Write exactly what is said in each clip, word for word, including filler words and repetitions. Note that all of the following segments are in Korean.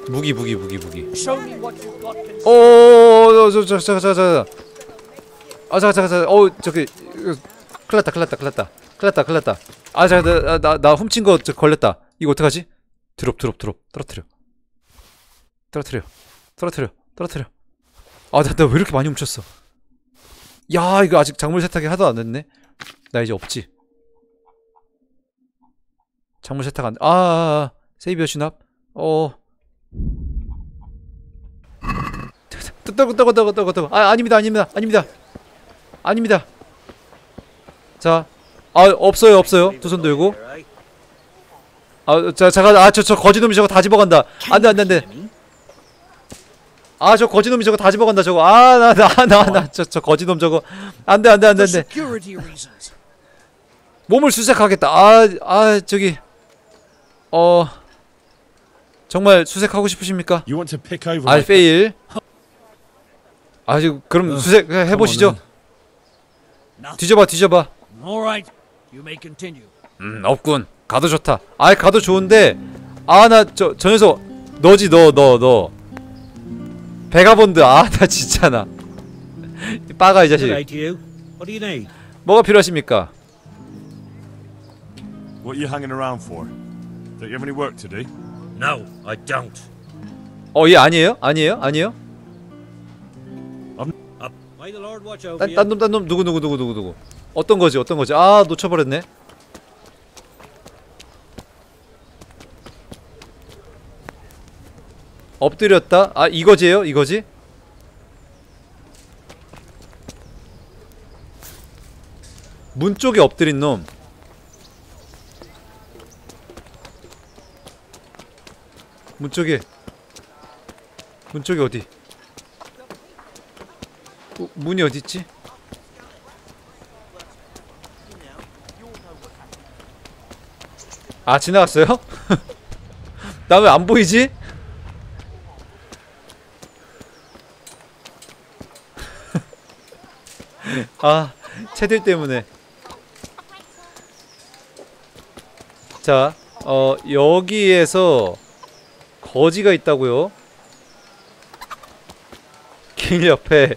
무기 무기 무기 무기. 오, 저 저 저 저 저. 아, 잠깐 잠깐 잠깐. 어, 저기 큰일났다 큰일났다 큰일났다 큰일났다 큰일났다. 아, 잠깐 나 나 나 훔친 거 저 걸렸다. 이거 어떡하지? 드롭 드롭 드롭 떨어뜨려. 떨어뜨려. 떨어뜨려. 떨어뜨려. 아, 나 나 왜 이렇게 많이 훔쳤어? 야, 이거 아직 작물 세탁이 하도 안 됐네. 나 이제 없지. 작물 세탁 안. 아, 아, 아. 세이비어 진압. 어. 떠고 떠고 떠고 떠고 떠고. 아, 아닙니다, 아닙니다, 아닙니다, 아닙니다. 자, 아, 없어요, 없어요. 두 손 들고. 아, 자, 잠깐, 아, 저, 저 거지놈이 저거 다 집어간다. 안돼, 안돼, 안돼. 아, 저 거지놈이 저거 다 집어간다, 저거. 아, 나, 나, 나, 나, 저, 저 거지놈 저거. 안돼, 안돼, 안돼, 안돼. 몸을 수색하겠다. 아, 아, 저기. 어. 정말 수색하고 싶으십니까? 아, 페일. 아, 지금 그럼 uh, 수색 해보시죠. 뒤져봐, 뒤져봐. 음, 없군. 가도 좋다. 아이, 가도 좋은데. 아, 나 저 저 녀석 너지, 너, 너, 너. 베가본드. 아, 나 진짜 나. 빠가 이 자식. 뭐가 필요하십니까? What are you hanging around for? Don't you have any work to do? No, I don't. 어, 얘 아니에요? 아니에요? 아니에요? 딴, 딴 놈, 딴 놈, 누구, 누구, 누구, 누구, 누구. 어떤 거지, 어떤 거지. 아, 놓쳐버렸네. 엎드렸다? 아, 이거지예요? 이거지? 문 쪽에 엎드린 놈. 문 쪽에. 문 쪽에 어디? 어, 문이 어딨지? 아, 지나갔어요? 나 왜 안 보이지? 아, 채들 때문에. 자, 어, 여기에서 거지가 있다고요? 길 옆에.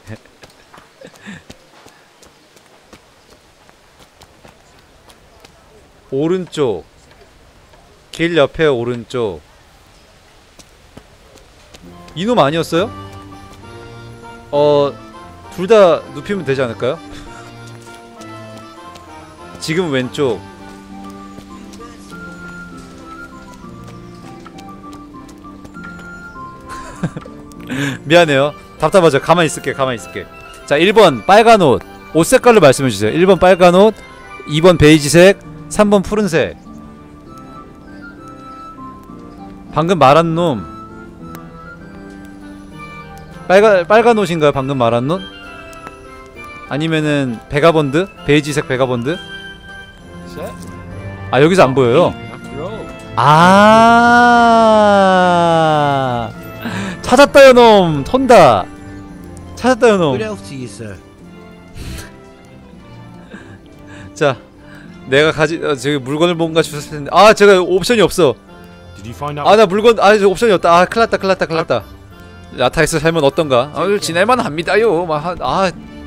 오른쪽. 길 옆에 오른쪽. 이놈 아니었어요? 어, 둘 다 눕히면 되지 않을까요? 지금 왼쪽. 미안해요. 답답하죠. 가만히 있을게. 가만히 있을게. 자, 일 번 빨간 옷. 옷 색깔로 말씀해주세요. 일 번 빨간 옷, 이 번 베이지색, 삼 번 푸른색. 방금 말한 놈 빨간, 빨간 옷인가요? 방금 말한 놈? 아니면은 베가본드? 베이지색 베가본드? 아, 여기서 안 보여요. 아, 찾았다요 놈. 톤다. 찾았다요 놈. 자, 내가 가지 어, 저기 물건을 뭔가 주셨을 텐데. 아, 제가 옵션이 없어. 아, 나 물건 아, 저 옵션이 없다. 아, 큰일났다 큰일났다 큰일났다. 라타엑스 살면 어떤가? 아, 지낼만 합니다요. 막 하, 아.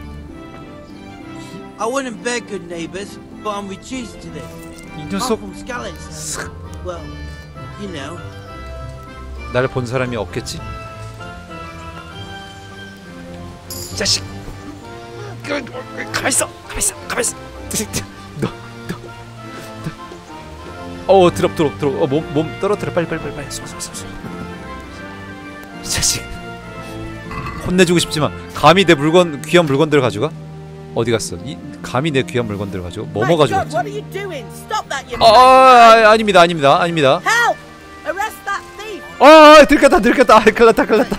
I wouldn't beg good neighbors, but I'm reduced to this. 이 녀석. Well, you know. 나를 본 사람이 없겠지? 자식. 가만 있어. 가만 있어. 가만 있어. 너, 너, 너. 어, 드롭, 드롭, 드롭. 어, 몸, 몸 떨어뜨려. 빨리, 빨리, 빨리, 빨리. 쏘, 쏘, 쏘, 쏘. 이 자식. 혼내주고 싶지만 감히 내 물건, 귀한 물건들을 가져가? 어디 갔어? 이 감히 내 귀한 물건들을 가지고 뭐 뭐 가지고 왔지? 아, 아, 아닙니다, 아닙니다, 아닙니다. 아, 아, 들켰다, 들켰다. 아, 큰일났다, 큰일났다.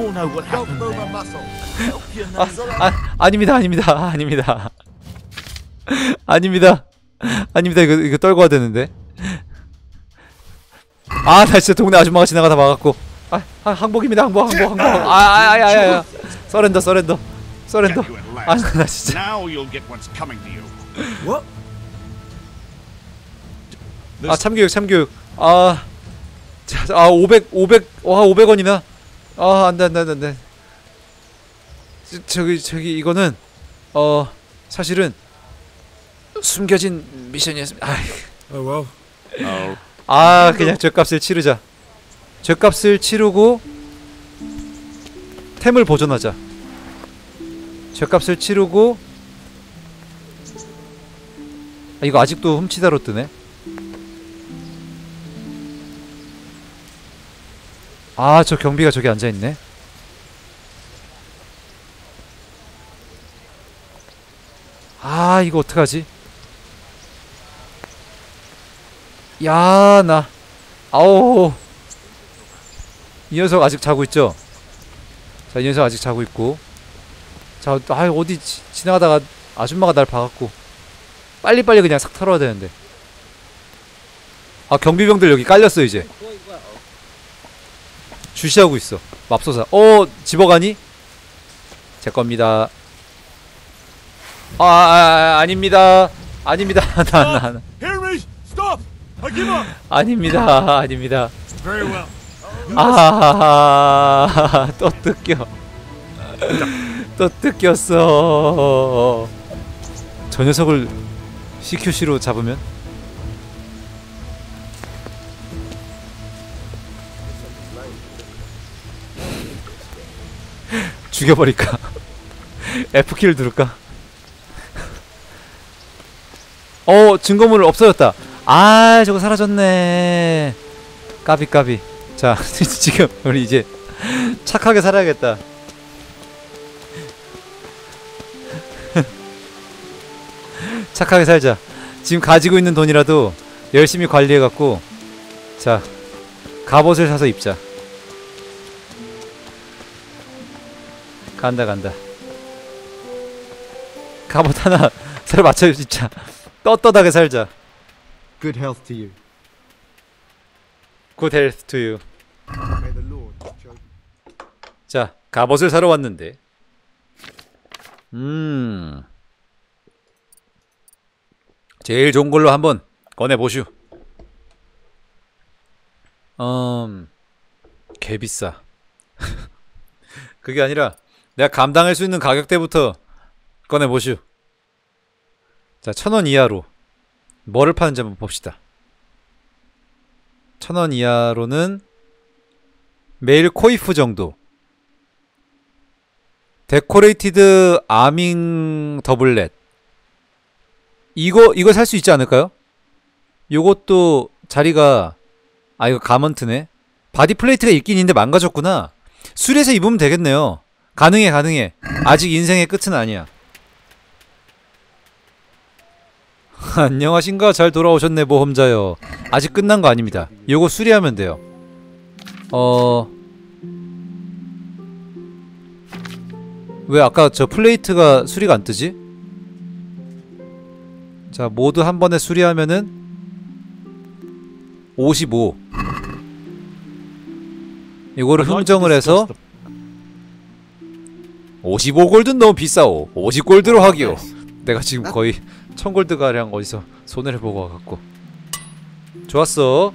아, 아, 아닙니다, 아닙니다, 아, 아닙니다. 아닙니다, 아닙니다. 이거 이거 떨고 와야 되는데. 아, 나 진짜 동네 아줌마가 지나가다 막았고. 아, 아, 항복입니다, 항복, 항복, 항복. 아, 아, 아, 아, 아, 아. 서렌더, 서렌더, 서렌더. 아, 나 진짜. 아, 참교육, 참교육. 아, 자, 아 오백 오백 와 오백 원이나. 아 안돼 안돼 안돼 안돼. 저기 저기 이거는 어 사실은 숨겨진 미션이었습니다. 아, Oh well. Oh. 아 그냥 죗값을 치르자. 죗값을 치르고 템을 보존하자. 죗값을 치르고 아, 이거 아직도 훔치다로 뜨네. 아 저 경비가 저기 앉아있네. 아 이거 어떡하지? 야 나 아오 이 녀석 아직 자고 있죠? 자 이 녀석 아직 자고 있고. 자 아 어디 지, 지나가다가 아줌마가 날 봐갖고 빨리빨리 그냥 싹 털어야 되는데. 아 경비병들 여기 깔렸어 이제. 주시하고 있어 맙소사. 어 집어가니? 제 겁니다. 아, 아, 아 아닙니다 아닙니다. 나 나 나 Hear me! Stop! I give up! 아닙니다 아닙니다. Very well. 아, 또 뜯겨. 또 뜯겼어. 저 녀석을 씨큐씨로 잡으면 죽여버릴까? F키를 누를까? 어 증거물 없어졌다. 아 저거 사라졌네. 까비 까비. 자 지금 우리 이제 착하게 살아야겠다. 착하게 살자. 지금 가지고 있는 돈이라도 열심히 관리해갖고 자 갑옷을 사서 입자. 간다 간다. 갑옷 하나 새로 맞춰 입자. 떳떳하게 살자. Good health to you. Good health to you. May the Lord show. 자 갑옷을 사러 왔는데 음 제일 좋은 걸로 한번 꺼내보슈. 음 개비싸. 그게 아니라 내가 감당할 수 있는 가격대부터 꺼내보슈. 자 천원 이하로 뭐를 파는지 한번 봅시다. 천원 이하로는 메일 코이프 정도. 데코레이티드 아밍 더블렛. 이거 이거 살 수 있지 않을까요? 요것도 자리가 아 이거 가먼트네. 바디 플레이트가 있긴 있는데 망가졌구나. 수리해서 입으면 되겠네요. 가능해 가능해. 아직 인생의 끝은 아니야. 안녕하신가? 잘 돌아오셨네 모험자요. 아직 끝난 거 아닙니다. 요거 수리하면 돼요. 어... 왜 아까 저 플레이트가 수리가 안 뜨지? 자 모두 한 번에 수리하면은 오십오. 이거를 흥정을 해서 오십오 골드는 너무 비싸오. 오십 골드로 하기요. 내가 지금 거의 천 골드가량 어디서 손해를 보고 와갖고. 좋았어.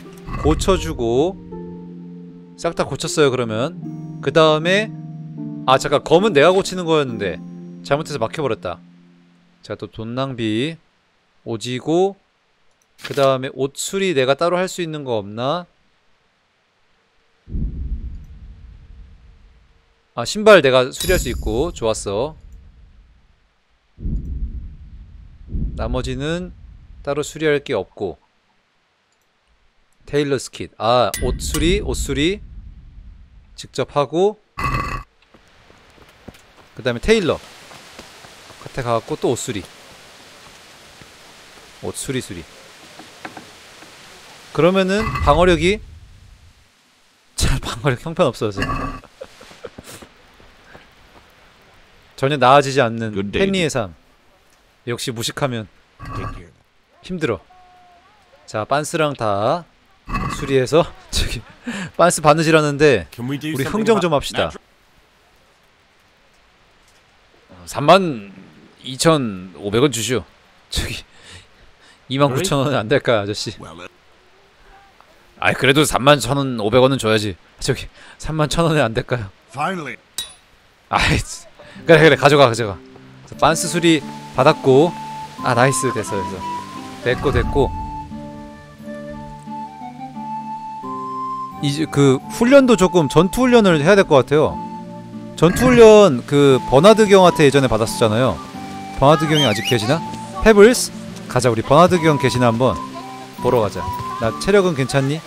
고쳐주고 싹 다 고쳤어요. 그러면 그 다음에 아 잠깐 검은 내가 고치는 거였는데 잘못해서 막혀버렸다. 자 또 돈 낭비 오지고 그 다음에 옷 수리 내가 따로 할 수 있는 거 없나? 아 신발 내가 수리할 수 있고 좋았어. 나머지는 따로 수리할 게 없고. 테일러 스킷 아 옷 수리 옷 수리 직접 하고 그 다음에 테일러 겉에 가갖고 또 옷 수리 옷 수리 수리. 그러면은 방어력이 참 방어력 형편없어서 전혀 나아지지 않는 헨리의 삶. 역시 무식하면 힘들어. 자 빤스랑 다 수리해서 저기 빤스 바느질하는데 우리 흥정 좀 합시다. 삼만 이천오백 원 주시오. 저기 이만 구천 원 안 될까요 아저씨? 아이 그래도 삼만 천원 오백 원은 줘야지. 저기 삼만 천 원에 안 될까요? Finally. 아이 그래 그래 가져가 가져가. 자, 빤스 수리 받았고 아 나이스 됐어 됐어 됐고 됐고 이제 그 훈련도 조금 전투 훈련을 해야 될 것 같아요. 전투 훈련 그 버나드 경한테 예전에 받았었잖아요. 버나드 경이 아직 계시나? 페블스 가자. 우리 버나드 경 계시나 한번 보러 가자. 나 체력은 괜찮니?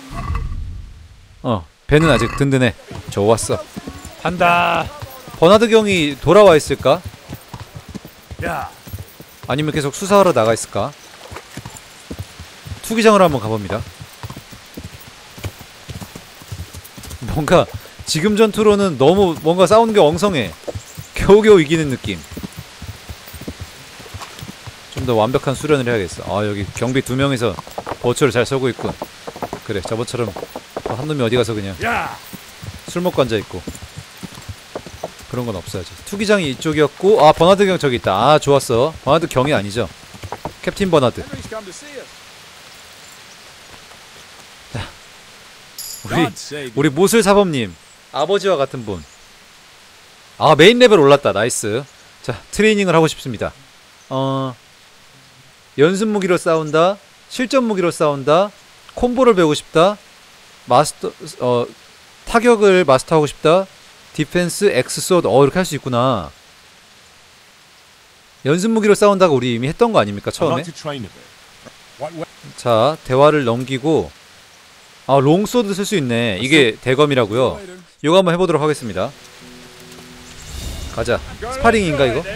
어 배는 아직 든든해. 좋았어. 한다. 버나드 경이 돌아와 있을까? Yeah. 아니면 계속 수사하러 나가 있을까? 투기장으로 한번 가봅니다. 뭔가 지금 전투로는 너무 뭔가 싸우는 게 엉성해. 겨우겨우 이기는 느낌. 좀 더 완벽한 수련을 해야겠어. 아 여기 경비 두 명이서 보초를 잘 쏘고 있군. 그래 저번처럼 한 놈이 어디 가서 그냥 술 먹고 앉아있고 그런 건 없어야지. 투기장이 이쪽이었고 아 버나드 경 저기 있다. 아 좋았어. 버나드 경이 아니죠. 캡틴 버나드. 자, 우리 우리 모슬사범님 아버지와 같은 분. 아 메인 레벨 올랐다. 나이스. 자 트레이닝을 하고 싶습니다. 어 연습 무기로 싸운다. 실전 무기로 싸운다. 콤보를 배우고 싶다. 마스터 어 타격을 마스터하고 싶다. 디펜스 엑스소드 어 이렇게 할 수 있구나. 연습 무기로 싸운다고 우리 이미 했던 거 아닙니까 I'd 처음에? like to train a bit. What, what? 자 대화를 넘기고 아 롱소드 쓸 수 있네. 이게 대검이라고요. 이거 한번 해보도록 하겠습니다. 가자. 스파링인가 이거?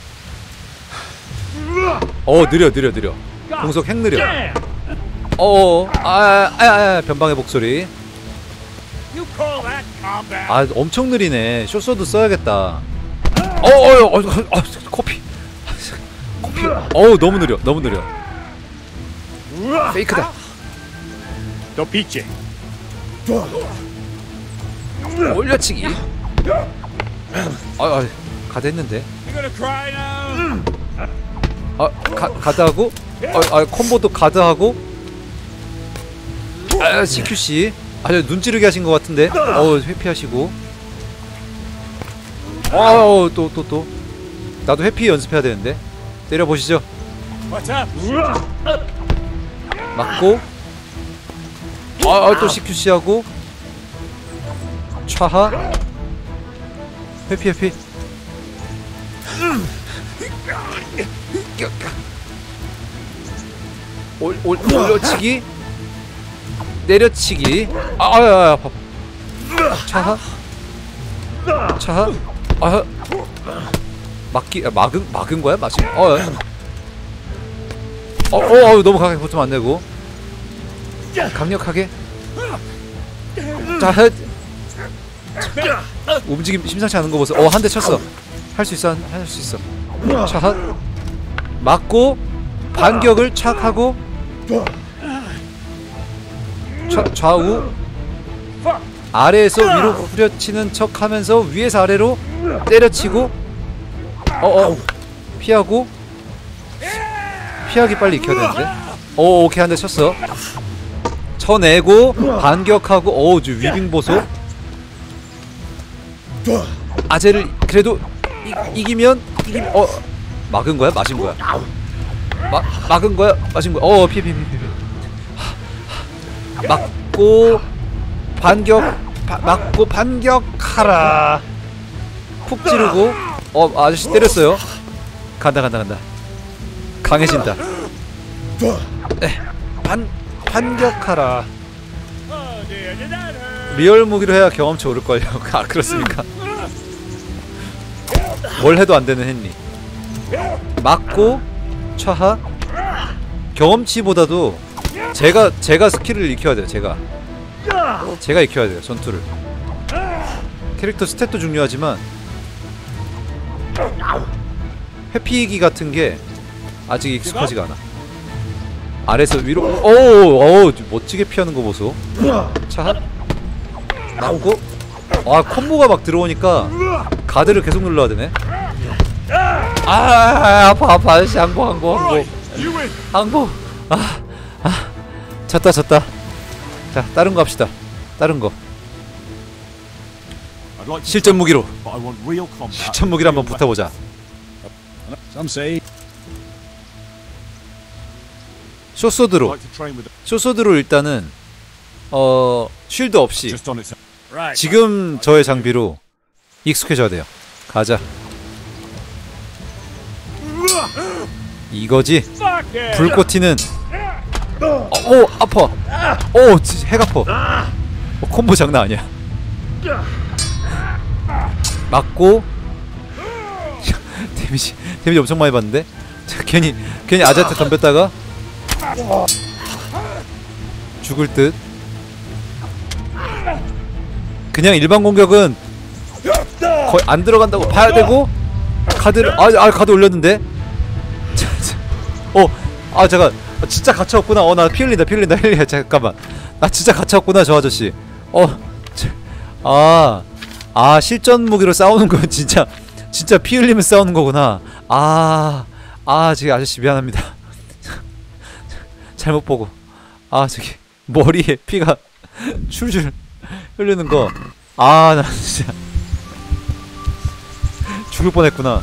어 느려 느려 느려. 공속 핵 느려. 어어 아아아 아, 아, 변방의 목소리. 아 엄청 느리네. 쇼소드 써야겠다. 어어어 어, 어, 어, 코피 코피 어우 너무 느려 너무 느려. 페이크다. 너 피치. 올려치기. 아, 아 가드 했는데. 아 가, 가드하고 아, 아 콤보도 가드하고 아 씨큐씨 아주 눈찌르게 하신 것 같은데. 어우 회피하시고 어우 또 또 또 나도 회피 연습해야 되는데. 때려보시죠. 맞고 아 또 씨큐씨 하고 차하 회피 회피 올, 올, 올려치기 내려치기 아아아 아파. 차하 차하 아 막기 아, 막은 막은 거야 마지 어 어, 어, 어, 너무 강하게 붙으면 안 되고 강력하게 자 헷. 움직임 심상치 않은 거 보세요. 어 한 대 쳤어. 할 수 있어 할 수 있어. 차 맞고 반격을 착 하고 좌, 좌우 아래에서 위로 후려치는 척 하면서 위에서 아래로 때려치고 어어 피하고 피하기 빨리 익혀야 되는데. 오 오케이 한 대 쳤어. 쳐내고 반격하고 어우 저 위빙 보소. 아재를 그래도 이, 이기면 이기 어 막은 거야 맞은 거야 마, 막은 거야 맞은 거야 어 피해 피해 피해 피해 막고 반격 바, 막고 반격하라. 푹 찌르고 어 아저씨 때렸어요. 간다 간다 간다. 강해진다. 에, 반 반격하라. 리얼 무기로 해야 경험치 오를걸요. 아 그렇습니까? 뭘 해도 안 되는 헨리. 맞고 차하 경험치보다도 제가 제가 스킬을 익혀야 돼요. 제가 제가 익혀야 돼요. 전투를. 캐릭터 스탯도 중요하지만 회피기 같은 게 아직 익숙하지가 않아. 아래에서 위로 오오 오, 멋지게 피하는 거 보소. 차 나오고 아 콤보가 막 들어오니까 가드를 계속 눌러야 되네. 아 아파 아파 아저씨 항복 항복 항복 항복 아 아 졌다 졌다 자, 다른 거 합시다. 다른 거. I'd like to 실전 train, 무기로. but I want real combat. 실전 무기로 한번 붙어보자. Some say 쇼소드로. like to train with 쇼소드로 일단은 어 쉴드 없이 just on its own. Right. 지금 저의 장비로 익숙해져야 돼요. 가자. 이거지. 불꽃 튀는. 어, 오 아파. 오 핵 아파. 어, 콤보 장난 아니야. 맞고. 데미지 데미지 엄청 많이 받는데. 자, 괜히 괜히 아재한테 덤볐다가 죽을 듯. 그냥 일반 공격은 거의 안 들어간다고 봐야 되고. 카드를 아, 아 카드 올렸는데. 어, 아 잠깐, 아, 진짜 갇혀왔구나. 어, 나 피 흘린다, 피 흘린다, 흘려. 잠깐만, 나 진짜 갇혀왔구나, 저 아저씨. 어, 저, 아, 아 실전 무기로 싸우는 건 진짜, 진짜 피 흘리면 싸우는 거구나. 아, 아, 저기 아저씨 미안합니다. 잘못 보고. 아, 저기 머리에 피가 줄줄 흐르는 거. 아, 나 진짜 죽을 뻔했구나.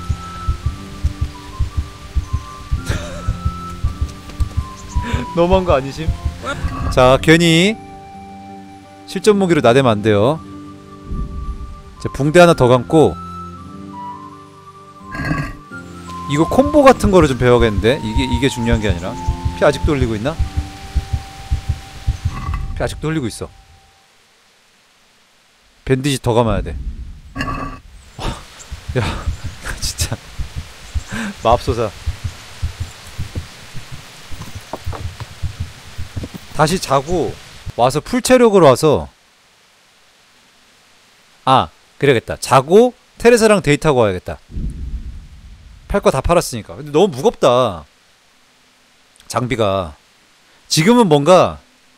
너무한 거 아니심? 자, 괜히 실전 무기로 나대면 안 돼요. 자, 붕대 하나 더 감고. 이거 콤보 같은 거를 좀 배워야겠는데. 이게 이게 중요한 게 아니라. 피 아직도 흘리고 있나? 피 아직도 흘리고 있어. 밴디지 더 감아야 돼. 야, 진짜 맙소사. 다시 자고 와서 풀 체력으로 와서. 아, 그래야겠다. 자고 테레사랑 데이트하고 와야겠다. 팔 거 다 팔았으니까. 근데 너무 무겁다, 장비가. 지금은 뭔가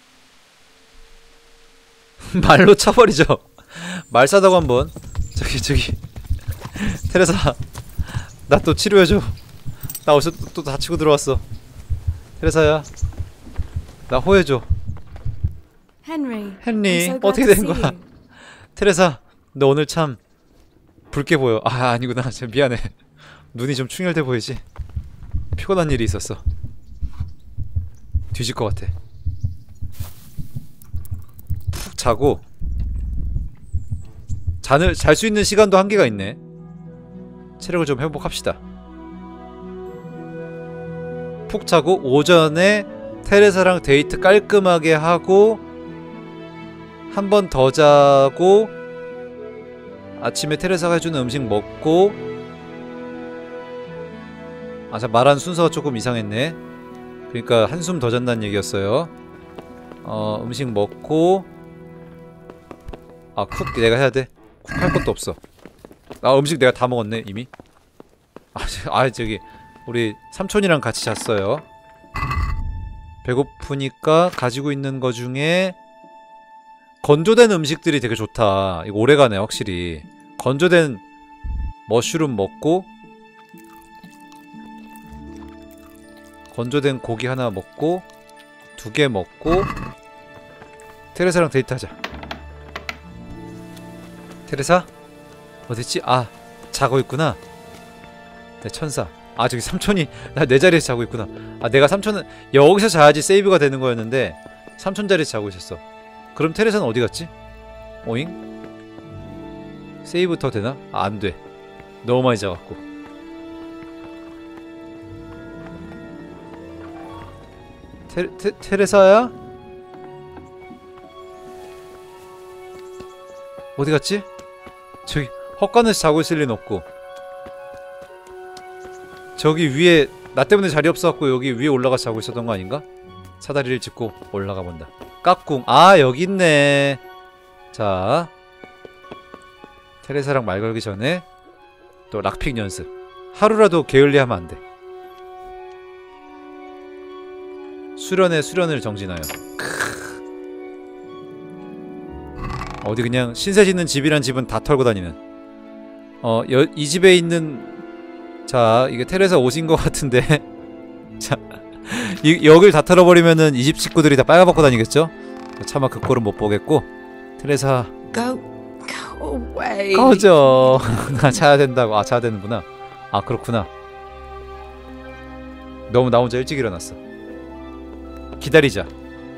말로 쳐버리죠. 말 사다고 한번. 저기 저기 테레사, 나 또 치료해줘. 나 어디서 또, 또 다치고 들어왔어. 테레사야, 나 호해줘. Henry. 헨리, I'm so glad 어떻게 to 된 see 거야? you. 테레사, 너 오늘 참 붉게 보여. 아, 아니구나. 참 미안해. 눈이 좀 충혈돼 보이지? 피곤한 일이 있었어. 뒤질 것 같아. 푹 자고. 잔을 잘 수 있는 시간도 한계가 있네. 체력을 좀 회복합시다. 푹 자고 오전에 테레사랑 데이트 깔끔하게 하고 한 번 더 자고 아침에 테레사가 해주는 음식 먹고. 아, 자, 말한 순서가 조금 이상했네. 그러니까 한숨 더 잔다는 얘기였어요. 어, 음식 먹고. 아, 쿡 내가 해야 돼. 쿡 할 것도 없어. 아, 음식 내가 다 먹었네 이미. 아, 저, 아 저기 우리 삼촌이랑 같이 잤어요. 배고프니까 가지고 있는 거 중에 건조된 음식들이 되게 좋다. 이거 오래가네 확실히. 건조된 머쉬룸 먹고, 건조된 고기 하나 먹고, 두 개 먹고. 테레사랑 데이트하자. 테레사? 어딨지? 아, 자고 있구나. 내 천사. 아, 저기 삼촌이 나 내 자리에서 자고 있구나. 아, 내가 삼촌은 여기서 자야지 세이브가 되는 거였는데 삼촌 자리에서 자고 있었어. 그럼 테레사는 어디 갔지? 오잉? 세이브 더 되나? 아, 안 돼. 너무 많이 자갖고. 테, 테, 테레사야? 어디 갔지? 저기 헛간에서 자고 있을 리는 없고. 저기 위에 나 때문에 자리 없어갖고 여기 위에 올라가서 자고 있었던 거 아닌가? 사다리를 짚고 올라가 본다. 까꿍. 아, 여기 있네. 자, 테레사랑 말 걸기 전에 또 락픽 연습. 하루라도 게을리하면 안 돼. 수련에 수련을 정진하여. 크으. 어디 그냥 신세 짓는 집이란 집은 다 털고 다니는. 어, 여, 이 집에 있는. 자, 이게 테레사 옷인 것 같은데. 자, 이, 여길 다 털어버리면은 이 집 식구들이 다 빨아먹고 다니겠죠? 차마 그 꼴은 못 보겠고 테레사 Go, go away. 꺼져. 나 자야 된다고. 아 자야 되는구나. 아 그렇구나. 너무 나 혼자 일찍 일어났어. 기다리자.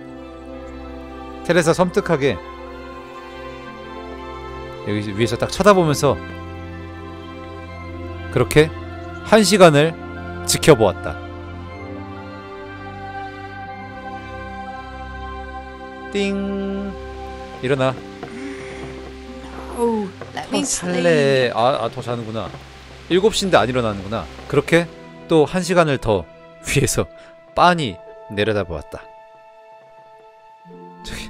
테레사 섬뜩하게 여기 위에서 딱 쳐다보면서 그렇게 한 시간을 지켜보았다. 띵. 일어나. Oh, let me 더 sleep. 잘래. 아, 아, 더 자는구나. 일곱 시인데 안 일어나는구나. 그렇게 또 한 시간을 더 위에서 빤히 내려다보았다. 저기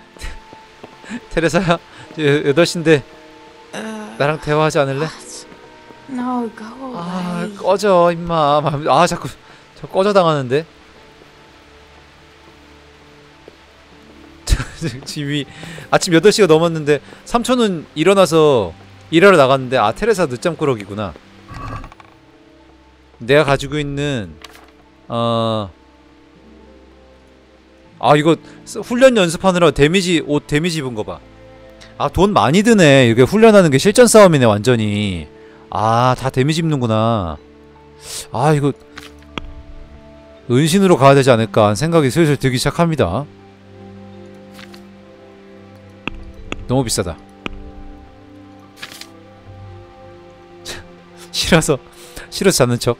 테레사야, 여덟 시인데 나랑 대화하지 않을래? No, go 아, away. 꺼져 임마. 아, 자꾸 저 꺼져 당하는데. 지금 이 아침 여덟 시가 넘었는데 삼촌은 일어나서 일하러 나갔는데 아 테레사 늦잠꾸러기구나. 내가 가지고 있는 어... 아 이거 훈련 연습하느라 데미지 옷 데미지 입은 거 봐. 아 돈 많이 드네. 이게 훈련하는 게 실전 싸움이네 완전히. 아 다 데미지 입는구나. 아 이거 은신으로 가야 되지 않을까 하는 생각이 슬슬 들기 시작합니다. 너무 비싸다. 싫어서 싫어서 자는 척.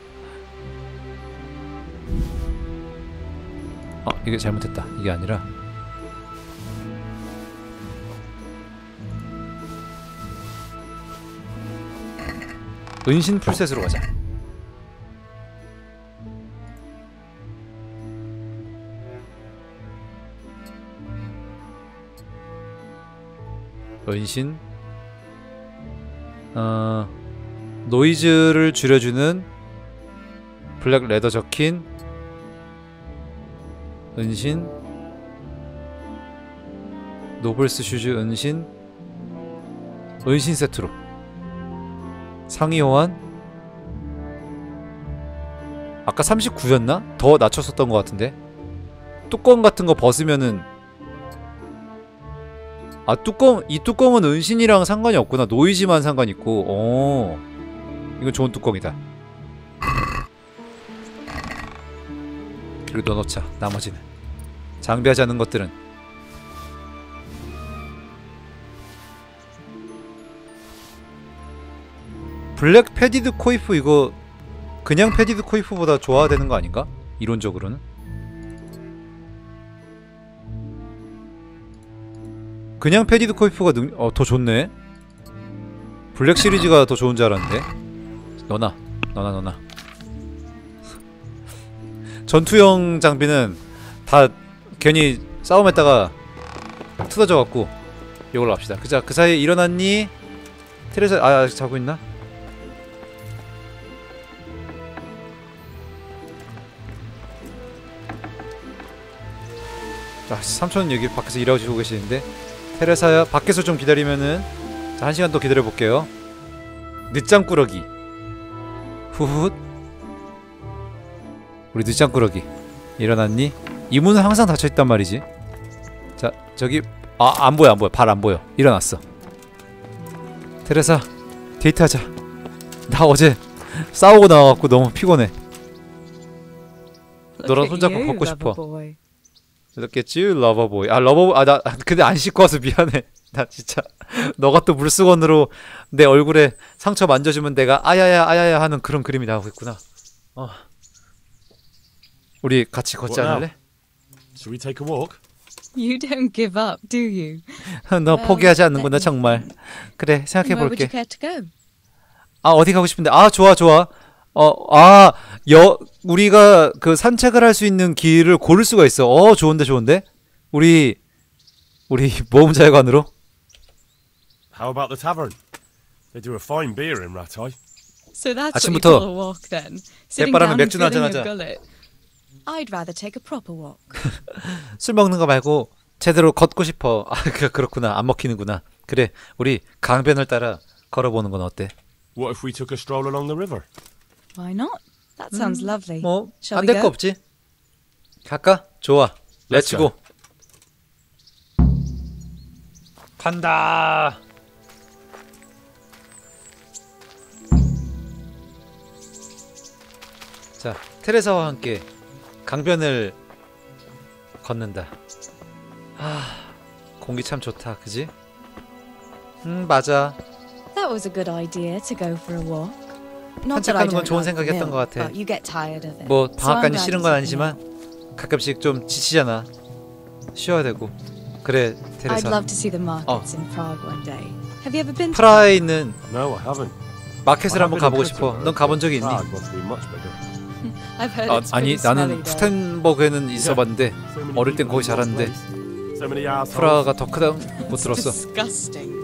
아 이게 잘못했다. 이게 아니라 은신 풀셋으로 가자. 은신 어... 노이즈를 줄여주는 블랙 레더 적힌 은신 노블스 슈즈 은신 은신 세트로 상의 호환 아까 삼십구였나? 더 낮췄었던 것 같은데 뚜껑 같은 거 벗으면은 아 뚜껑 이 뚜껑은 은신이랑 상관이 없구나. 노이즈만 상관 있고. 오 이건 좋은 뚜껑이다. 그리고 넣어놓자. 나머지는 장비하지 않은 것들은 블랙 패디드 코이프 이거 그냥 패디드 코이프보다 좋아야 되는 거 아닌가? 이론적으로는 그냥 패디드 코이프가 능... 어, 더 좋네. 블랙 시리즈가 더 좋은 줄 알았는데. 너나 너나 너나 전투용 장비는 다 괜히 싸움했다가 뜯어져갖고 이걸로 합시다. 그자 그 사이에 일어났니? 테레사 아 아직 자고 있나? 자 삼촌은 여기 밖에서 일하고 지고 계시는데 테레사야 밖에서 좀 기다리면은 자 한 시간 더 기다려볼게요. 늦잠꾸러기 후훗 우리 늦잠꾸러기 일어났니? 이 문은 항상 닫혀있단 말이지. 자 저기 아 안보여 안보여 발 안보여. 일어났어. 테레사 데이트하자. 나 어제 싸우고 나와갖고 너무 피곤해. 너랑 손잡고 걷고 싶어. 그렇겠지 러버보이. 아 러버보이 아 나 근데 안 씻고 와서 미안해. 나 진짜 너가 또 물수건으로 내 얼굴에 상처 만져주면 내가 아야야 아야야 하는 그런 그림이 나오고 있구나. 어. 우리 같이 걷지 What now? 않을래? Shall we take a walk? You don't give up, do you? 너 포기하지 Um, 않는구나 정말. 그래 Where would you 생각해볼게. care to go? 아 어디 가고 싶은데? 아 좋아 좋아. 어 아 여 우리가 그 산책을 할 수 있는 길을 고를 수가 있어. 어 좋은데 좋은데. 우리 우리 모험자회관으로. How about the tavern? They do a fine beer in Rattay. So that's what you 아침부터 call a walk then. Sitting 대바람에 down and 맥주나 filling 한잔 a 하자. gullet. I'd rather take a proper walk. 술 먹는 거 말고 제대로 걷고 싶어. 아 그, 그렇구나. 안 먹히는구나. 그래 우리 강변을 따라 걸어보는 건 어때? What if we took a stroll along the river? Why not? That sounds lovely. 뭐 Shall 안 we 될 거 go? 없지? 갈까? 좋아. Let's 렛츠고. 간다. 자, 테레사와 함께 강변을 걷는다. 아, 공기 참 좋다, 그지? 음, 맞아. That was a good idea to go for a walk. Not that 산책하는 I 건 don't 좋은 like the 생각이었던 것 mill, 같아. but you get tired of it. 뭐 So I'm 방앗간이 glad 싫은 you 건 took the 아니지만 mill. 가끔씩 좀 지치잖아. 쉬어야 되고. 그래, I'd 테레사. love to see the markets in Prague one day. Have you ever been to 프라하에 있는 No, I haven't. 마켓을 I 한번 haven't 가보고 been 싶어. to 넌 가본 적이 있니? Prague must be much bigger. I've heard 아, it's 아니, pretty 나는 smelly though. 스텐버그에는 있어봤는데 So many 어릴 땐 people 거기 in one 자랐는데 place. So many assholes. 프라하가 더 크다 못 들었어. Disgusting.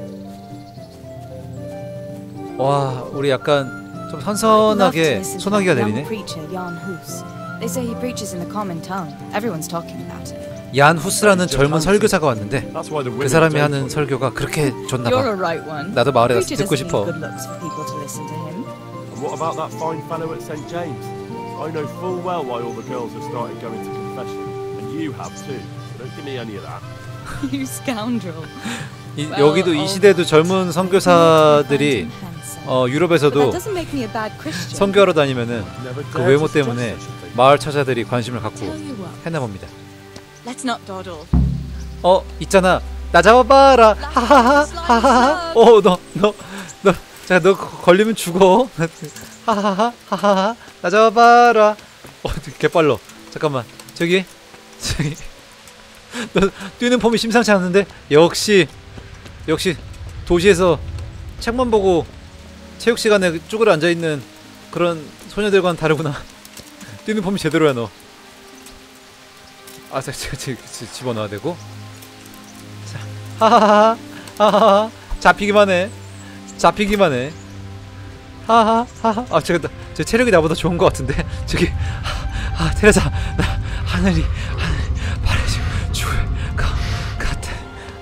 와, 우리 약간 좀 Love to 선선하게 listen to 소나기가 that young 내리네. preacher, Jan Hus. They say he preaches in the common tongue. Everyone's talking about it. 얀 후스라는 젊은 설교사가 왔는데 That's why the 그 women 사람이 don't 하는 want it. 설교가 그렇게 좋나 You're 봐. a right one. 나도 마을에 가서 Preacher 듣고 doesn't 싶어. need good looks for people to listen to him. And what about that fine fellow at Saint James? I know full well why all the girls have started going to confession. And you have too. So don't give me any of that. You scoundrel. 이, 여기도 이 시대에도 젊은 선교사들이 어, But that 유럽에서도 doesn't make me a bad Christian. 선교하러 다니면은 Never 그 dare 외모 to suggest 때문에 such a thing. 마을 처자들이 관심을 갖고 Tell you what. 했나 봅니다. Let's not dawdle. 어, 있잖아. 나 잡아봐라. 하하하. 하하하. 어, 너, 너, 너, 자, 너 걸리면 죽어. 하하하. 하하하. 나 잡아봐라. 어, 개빨라. 잠깐만. 저기, 저기. 너 뛰는 폼이 심상치 않은데? 역시, 역시 도시에서 책만 보고 체육 시간에 쭈그려 앉아 있는 그런 소녀들과는 다르구나. 뛰는 폼이 제대로야 너. 아, 자, 자, 자, 자, 집어넣어야 되고. 자, 하하하, 하하하, 잡히기만 해, 잡히기만 해. 하하, 하하. 아, 제가 나, 제 체력이 나보다 좋은 것 같은데. 저기, 아, 아 테레사, 나 하늘이, 하늘이 파래지고 죽을 것 같아.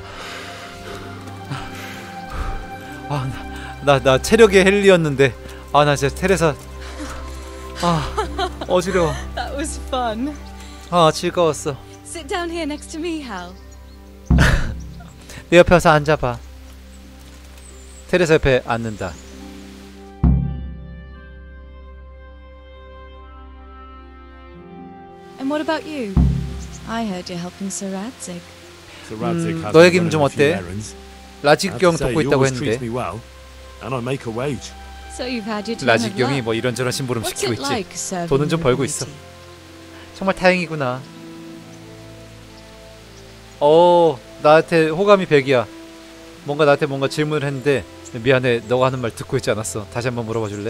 아, 나, 나, 나 체력의 헬리였는데, 아, 나 진짜 테레사, 아, 어지러워. That was fun. 아, 즐거웠어. Sit down here next to me, Hal. 내 옆에 와서 앉아봐. 테레사 옆에 앉는다. And what about you? I heard you're helping Sir Radzig. So Radzig 음, has 너 been 얘기는 running 좀 a few 어때? errands. 라직경 I have to say, 돕고 he 있다고 always treats 했는데 me well, and I make a wage. So you've had your turn of 라직경이 luck. 뭐 이런저런 심부름 What's 시키고 it 있지. like serving 돈은 좀 the 벌고 있어. community? 정말 다행이구나. 어, 나한테 호감이 백이야. 뭔가 나한테 뭔가 질문을 했는데 미안해, 너가 하는 말 듣고 있지 않았어. 다시 한번 물어봐 줄래?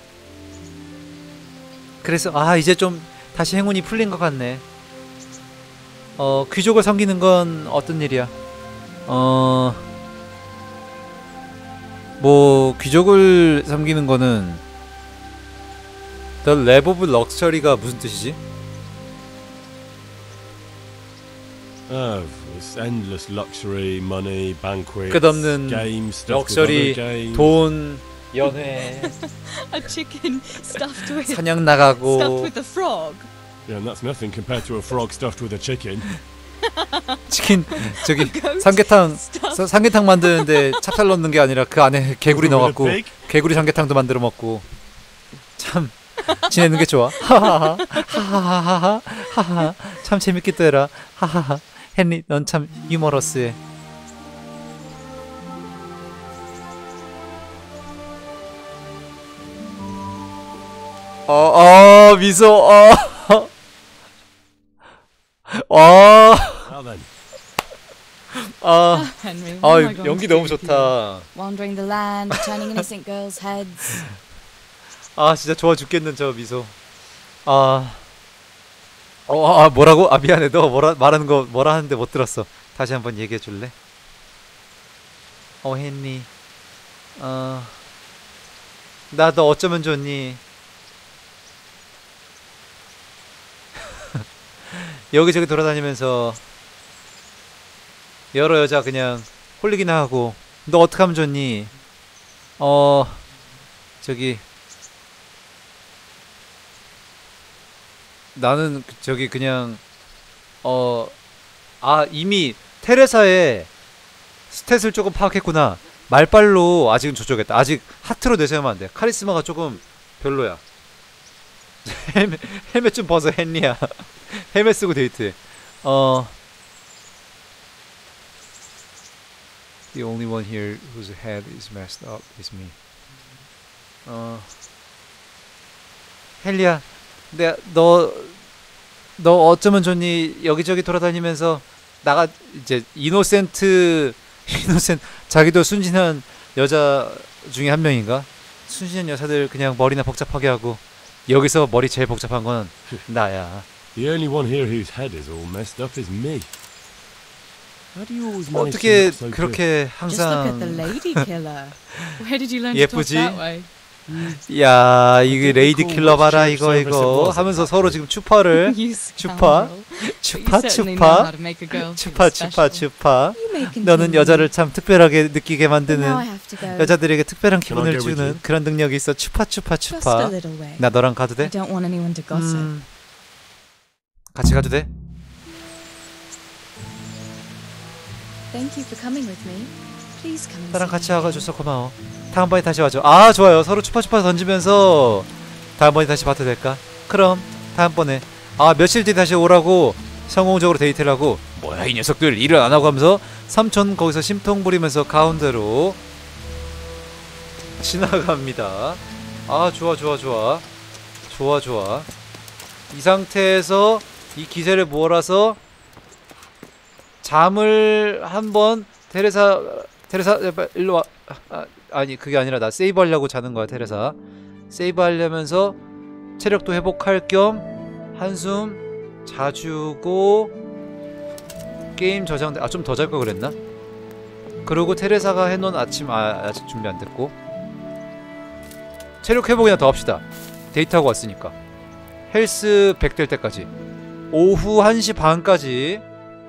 그래서 아, 이제 좀 다시 행운이 풀린 것 같네. 어, 귀족을 섬기는 건 어떤 일이야? 어, 뭐 귀족을 섬기는 거는 The Lab of Luxury가 무슨 뜻이지? Oh, it's endless luxury, money, banquets, 끝없는 games, stuff with other 럭셔리, games. 돈, 연애, A chicken stuffed with 사냥 stuffed 나가고 with a frog. Yeah, and that's nothing compared to a frog stuffed with a chicken. 치킨 저기 goat 삼계탕 stuffed. 사- 삼계탕 만드는데 찹쌀 넣는 게 아니라 그 안에 개구리 With a 넣어갖고 pig? 개구리 삼계탕도 만들어 먹고 참 지내는 게 좋아. 하하하 하하하하 하하 참 재밌겠다 해라. 하하하 헨리 넌 참 유머러스해. 어, 어, 미소, 어, 어, Now then, 아, Henry, 아, what am I going 연기 to 너무 do with you? 좋다. Wandering the land, turning innocent girls' heads. 아, 진짜 좋아 죽겠는 저 미소. 아, 어, 아, 뭐라고? 아, 미안해. 너 뭐라 말하는 거 뭐라 하는데 못 들었어. 다시 한번 얘기해 줄래? 어, 헨리, 어, 나 너 어쩌면 좋니? 여기저기 돌아다니면서 여러 여자 그냥 홀리기나 하고 너 어떻게 하면 좋니? 어 저기 나는 그- 저기 그냥 어 아 이미 테레사의 스탯을 조금 파악했구나. 말빨로 아직은 조절했다. 아직 하트로 내세우면 안 돼. 카리스마가 조금 별로야. 헬멧, 헬멧 좀 벗어 헨리야. 헬멧 쓰고 데이트해. 어 The only one here whose head is messed up is me. 어 헨리야, 내가 너 너 어쩌면 좋니? 여기저기 돌아다니면서 나가 이제 이노센트 이노센 자기도 순진한 여자 중에 한 명인가? 순진한 여자들 그냥 머리나 복잡하게 하고 여기서 머리 제일 복잡한 건 나야. The only one here whose head is all messed up is me. How do you always manage to 어떻게 look so good? 그렇게 Just look at the 항상 lady killer. Where did you learn to talk 예쁘지? that way? 야 이게 레이디 킬러 봐라 이거 이거 하면서 서로 지금 추파를 You 추파 scoundrel. 추파 You certainly know how 추파 to make a girl feel 추파 추파 special. 추파 You may continue. 너는 여자를 참 특별하게 느끼게 But now I 만드는 have to go. 여자들에게 특별한 Can I 기분을 go with 주는 you? 그런 능력이 있어. 추파 추파 Just a 추파. little way. 나 너랑 가도 돼? I don't want anyone to gossip. 음, 같이 가도 돼? Thank you for coming with me. Please come and 나랑 see 같이 me 와가줘서 고마워. 다음번에 다시 와줘. 아 좋아요. 서로 추파추파 던지면서 다음번에 다시 봐도 될까? 그럼 다음번에 아 며칠 뒤에 다시 오라고 성공적으로 데이트를 하고 뭐야 이 녀석들 일을 안 하고 하면서 삼촌 거기서 심통 부리면서 가운데로 지나갑니다. 아 좋아 좋아 좋아 좋아 좋아. 이 상태에서 이 기세를 몰아서 잠을 한번 테레사 테레사 일로 와. 아, 아니 그게 아니라 나 세이브 하려고 자는 거야. 테레사 세이브 하려면서 체력도 회복할 겸 한숨 자주고 게임 저장돼. 아 좀 더 잘 걸 그랬나? 그리고 테레사가 해놓은 아침 아, 아직 준비 안 됐고 체력 회복이나 더 합시다. 데이트하고 왔으니까 헬스 백 될 때까지 오후 한 시 반까지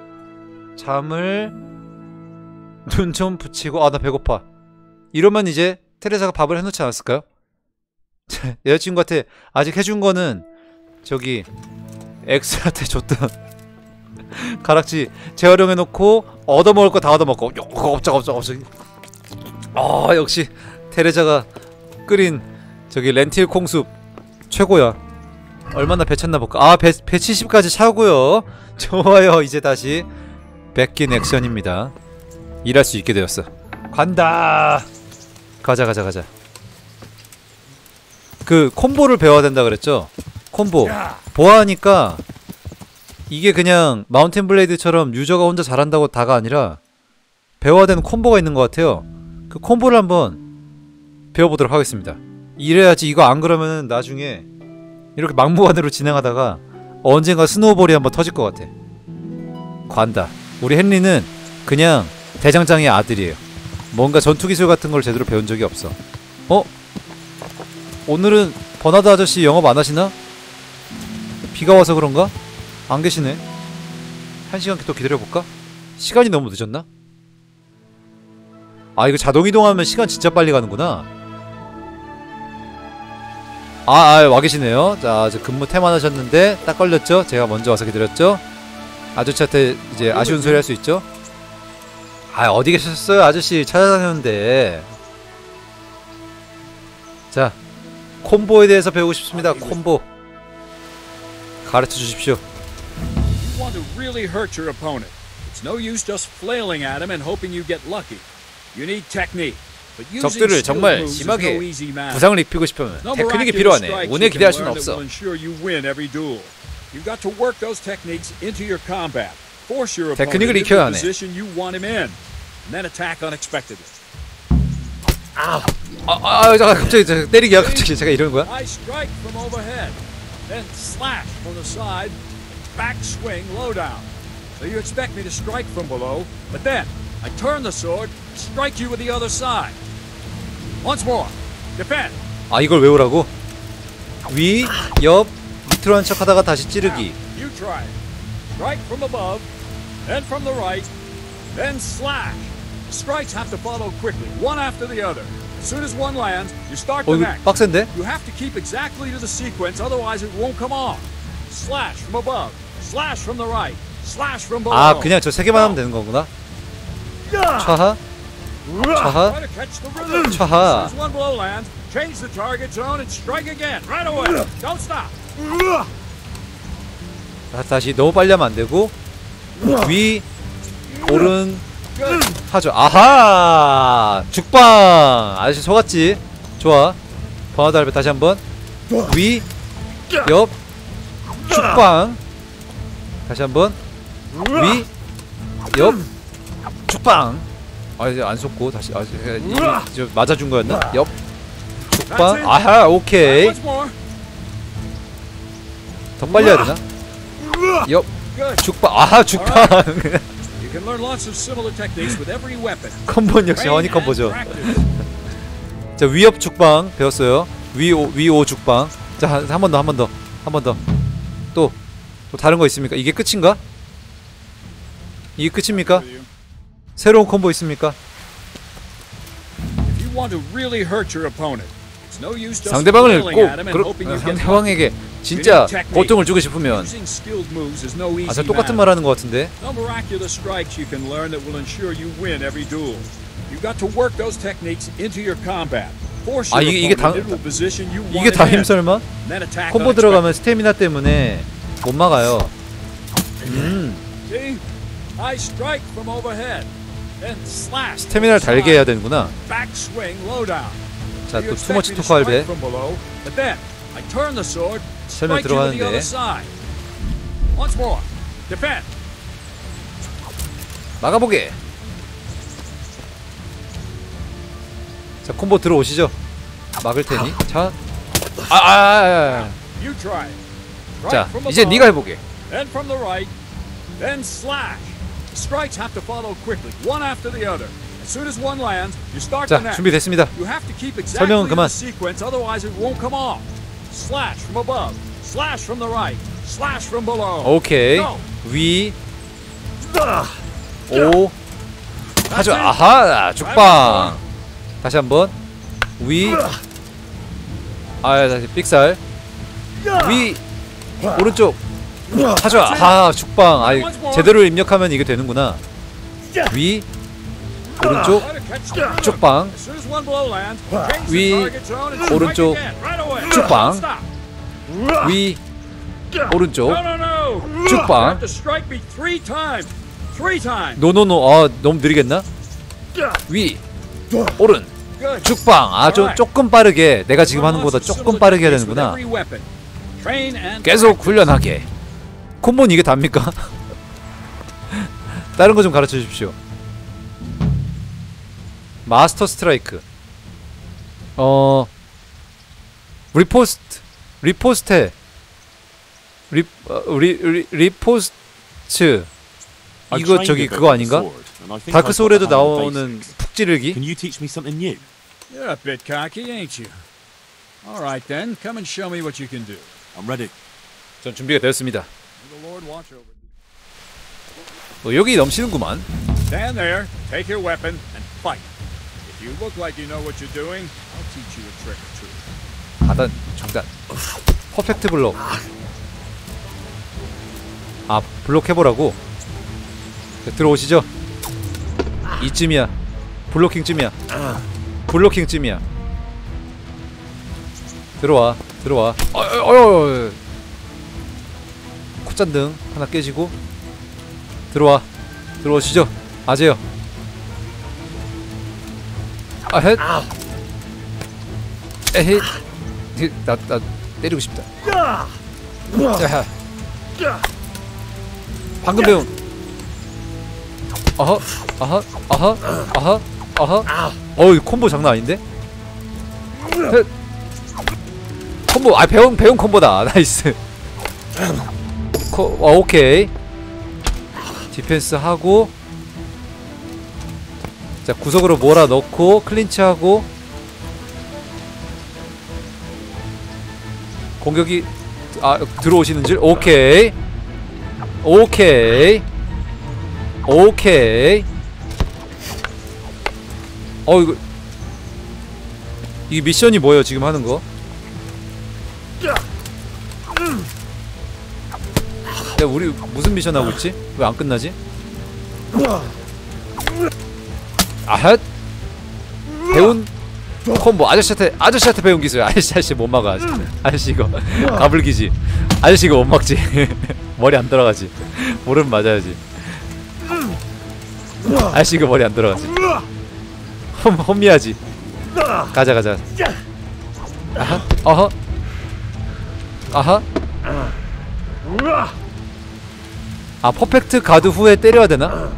잠을 눈 좀 붙이고. 아 나 배고파. 이러면 이제 테레사가 밥을 해놓지 않았을까요? 여자친구한테 아직 해준 거는 저기 엑스한테 줬던 가락지 재활용해놓고 얻어먹을 거 다 얻어먹고 옵작 옵작 옵작. 아 역시 테레사가 끓인 저기 렌틸 콩숲 최고야. 얼마나 배 찼나 볼까. 아 배, 배 칠십까지 차고요. 좋아요. 이제 다시 백긴 액션입니다. 일할 수 있게 되었어. 간다. 가자 가자 가자. 그 콤보를 배워야 된다 그랬죠? 콤보 보아하니까 이게 그냥 마운틴 블레이드처럼 유저가 혼자 잘한다고 다가 아니라 배워야 되는 콤보가 있는 것 같아요. 그 콤보를 한번 배워보도록 하겠습니다. 이래야지. 이거 안 그러면은 나중에 이렇게 막무가내로 진행하다가 언젠가 스노우볼이 한번 터질 것 같아. 관다. 우리 헨리는 그냥 대장장의 아들이에요. 뭔가 전투기술 같은 걸 제대로 배운 적이 없어. 어? 오늘은 버나드 아저씨 영업 안 하시나? 비가 와서 그런가? 안 계시네. 한 시간 또 기다려볼까? 시간이 너무 늦었나? 아 이거 자동이동하면 시간 진짜 빨리 가는구나. 아, 아, 와 계시네요. 자, 저 근무 태만하셨는데 딱 걸렸죠? 제가 먼저 와서 기다렸죠? 아저씨한테 이제 아쉬운 소리 할 수 있죠? 아, 어디 계셨어요? 아저씨 찾아다녔는데. 자, 콤보에 대해서 배우고 싶습니다. 콤보 가르쳐 주십시오. You want to really hurt your opponent. It's no use just flailing at him and hoping you get lucky. You need technique. But using 적들을 skill 정말 moves is 심하게 no easy matter. 부상을 입히고 싶으면 No 테크닉이 miraculous 필요하네. strikes 운에 you can 기대할 수는 learn that 없어. will ensure you win every duel. You've got to work those techniques into your combat. Force your opponent 테크닉을 into 익혀야 the 하네. position you want him in, and then attack unexpectedly. 아, 아, 아, 잠깐 갑자기 저, 때리기야 갑자기. 제가 이러는 거야? I strike from overhead, then slash from the side, back swing low down. So you expect me to strike from below, but then I turn the sword, strike you with the other side. Once more, defend. 아 이걸 외우라고? 위, 옆, 밑으로 한 척하다가 다시 찌르기. You try it. Strike from above, then from the right, then slash. Strikes have to follow quickly, one after the other. As soon as one lands, you start 어 the 이거 next. 빡센데? You have to keep exactly to the sequence, otherwise it won't come off. Slash from above, slash from the right, slash from below. 아 그냥 저 세 개만 하면 되는 거구나. 차하 차하. Try to catch the rhythm. 차하. As one blow lands, change the target zone and strike again. Right away. Don't stop. 다, 다시 너무 빨리 하면 안 되고 위 오른 Good. 하죠. 아하 죽방 아저씨 속았지. 좋아. 번화도 할배 다시 한번 위 옆 죽방 다시 한번 위 옆 죽방. 아 이제 안 속고 다시 아 이제 저 맞아준 거였나? 옆 죽방. 아하 오케이. Once more. 더 빨리 해야 되나? 옆 Good. 죽방. 아하 죽방. You can learn lots of similar techniques with every weapon. 컴보는 역시 허니 컴보죠. 자 위협 죽방 배웠어요. 위오 위오 죽방. 자 한 번 더 한 번 더 한 번 더 또 또 다른 거 있습니까? 이게 끝인가? 이게 끝입니까? 새로운 콤보 있습니까? If you want to really hurt your opponent, it's no use just 상대방을 flailing 꼭 at him and 그러, hoping you get 상대방에게 진짜 고통을 주고 싶으면 Using skilled moves is no easy 아, 저 똑같은 matter. 말 하는 것 같은데. No miraculous strikes you can learn that will ensure you win every duel. You've got to work those techniques into your combat. Force 아, your 이게- 이게 다- opponent into a position you 이게 want 다 in, 힘설마? then attack 콤보 unexpected. 들어가면 스태미나 때문에 못 막아요. 음 See? I strike from overhead, then slash. 스태미나를 달게 해야 되는구나. Back swing, low down. 자 You 또 투머치 expect me to 토크 할배. strike from below, but then I turn the sword, 설명 strike you with the 들어가는데. other side. Once more, defend. 막아보게. 자 콤보 들어오시죠. 막을 테니. 자, 아, 아, 아, 아. You try. Strike 자 from 이제 above, 네가 해보게. then from the right, then slash. Strikes have to follow quickly, one after the other. As soon as one lands, you start the 자 next. 준비됐습니다. You have to keep exactly 설명은 in 그만. the sequence, otherwise it won't come off. Slash from above, slash from the right, slash from below. 오케이. Go. 위, 오, 하죠. 아하, 죽방. 다시 한번 위, 아 다시 삑살. 위, 오른쪽. 하죠. 아하, 죽방. 아 제대로 입력하면 이게 되는구나. 위, 오른쪽, Try to catch the rhythm. 쭉방. As soon as one blow lands, change 위, the target zone and strike 오른쪽, again, right away. 쭉방. Don't stop. 위, 오른쪽. No, no, no. You 쭉방. have to strike me three times. Three times. 노노노. 아 너무 느리겠나? 위, 오른, Good. 죽방. 아 좀 조금 빠르게. 내가 지금 하는 것보다 조금 빠르게 해야 되는구나. 계속 훈련하게. 콤보는 이게 답니까? 다른 거 좀 가르쳐 주십시오. 마스터 스트라이크. 어 리포스트 리포스테 리 어, 리, 리 리포스트 이거 저기 그거 아닌가? 다크 소울에도 나오는 푹 찌르기? Can you teach me something new? You're a bit cocky, ain't you? All right then, come and show me what you can do. I'm ready. 전 준비가 되었습니다. May the Lord watch over you. 어, 여기 넘치는구만. Stand there, take your weapon, and fight. If you look like you know what you're doing, I'll teach you a trick or two. 하단 중단. 퍼펙트 블록. 아 블록 해보라고. 자, 들어오시죠. 이쯤이야. 블로킹쯤이야. 블로킹쯤이야. 들어와. 들어와. 어어어. 콧잔등 하나 깨지고. 들어와. 들어오시죠. 아재요. 아헷. 에헷. 나, 나 때리고 싶다. 야. 방금 배운. 아하, 아하, 아하, 아하, 아하. 어이 콤보 장난 아닌데? 헷. 콤보, 아 배운 배운 콤보다. 나이스. 코, 어, 오케이. 디펜스 하고. 자 구석으로 몰아 넣고 클린치 하고. 공격이 아 들어오시는 줄. 오케이 오케이 오케이. 어 이거 이 미션이 뭐예요 지금 하는 거? 야 우리 무슨 미션 하고 있지? 왜 안 끝나지? 아핫 배운 콤보. 아저씨한테 아저씨한테 배운 기술. 아저씨 아저씨 못 막아. 아저씨, 아저씨 이거 가불기지. 아저씨 이거 못 막지. 머리 안 들어가지. 모르면 맞아야지. 아저씨 이거 머리 안 들어가지. 홈 홈미하지. 가자 가자. 아하 어허 아하. 아 퍼펙트 가드 후에 때려야 되나?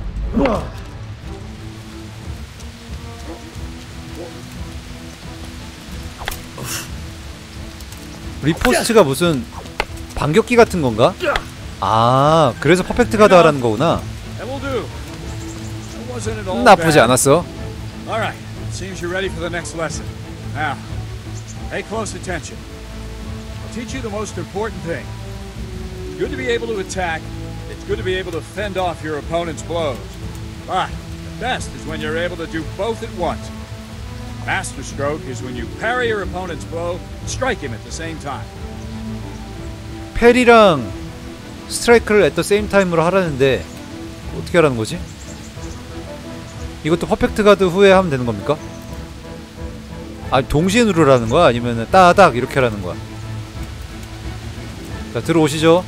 리포스트가 무슨 반격기 같은 건가? 아 그래서 퍼펙트 가드 하라는 거구나. That will do. That wasn't at all 나쁘지 bad. 않았어. All right. Seems you're ready for the next lesson. Now, pay close attention. I'll teach you the most important thing. It's good to be able to attack. It's good to be able to fend off your opponent's blows. But the best is when you're able to do both at once. Master stroke is when you parry your opponent's blow and strike him at the same time. 페리랑 스트라이크를 at the same time으로 하라는데 어떻게 하라는 거지? 이것도 퍼펙트 가드 후에 하면 되는 겁니까? 아 동시에 누르라는 거야? 아니면 따닥 이렇게 하라는 거야? 자 들어오시죠.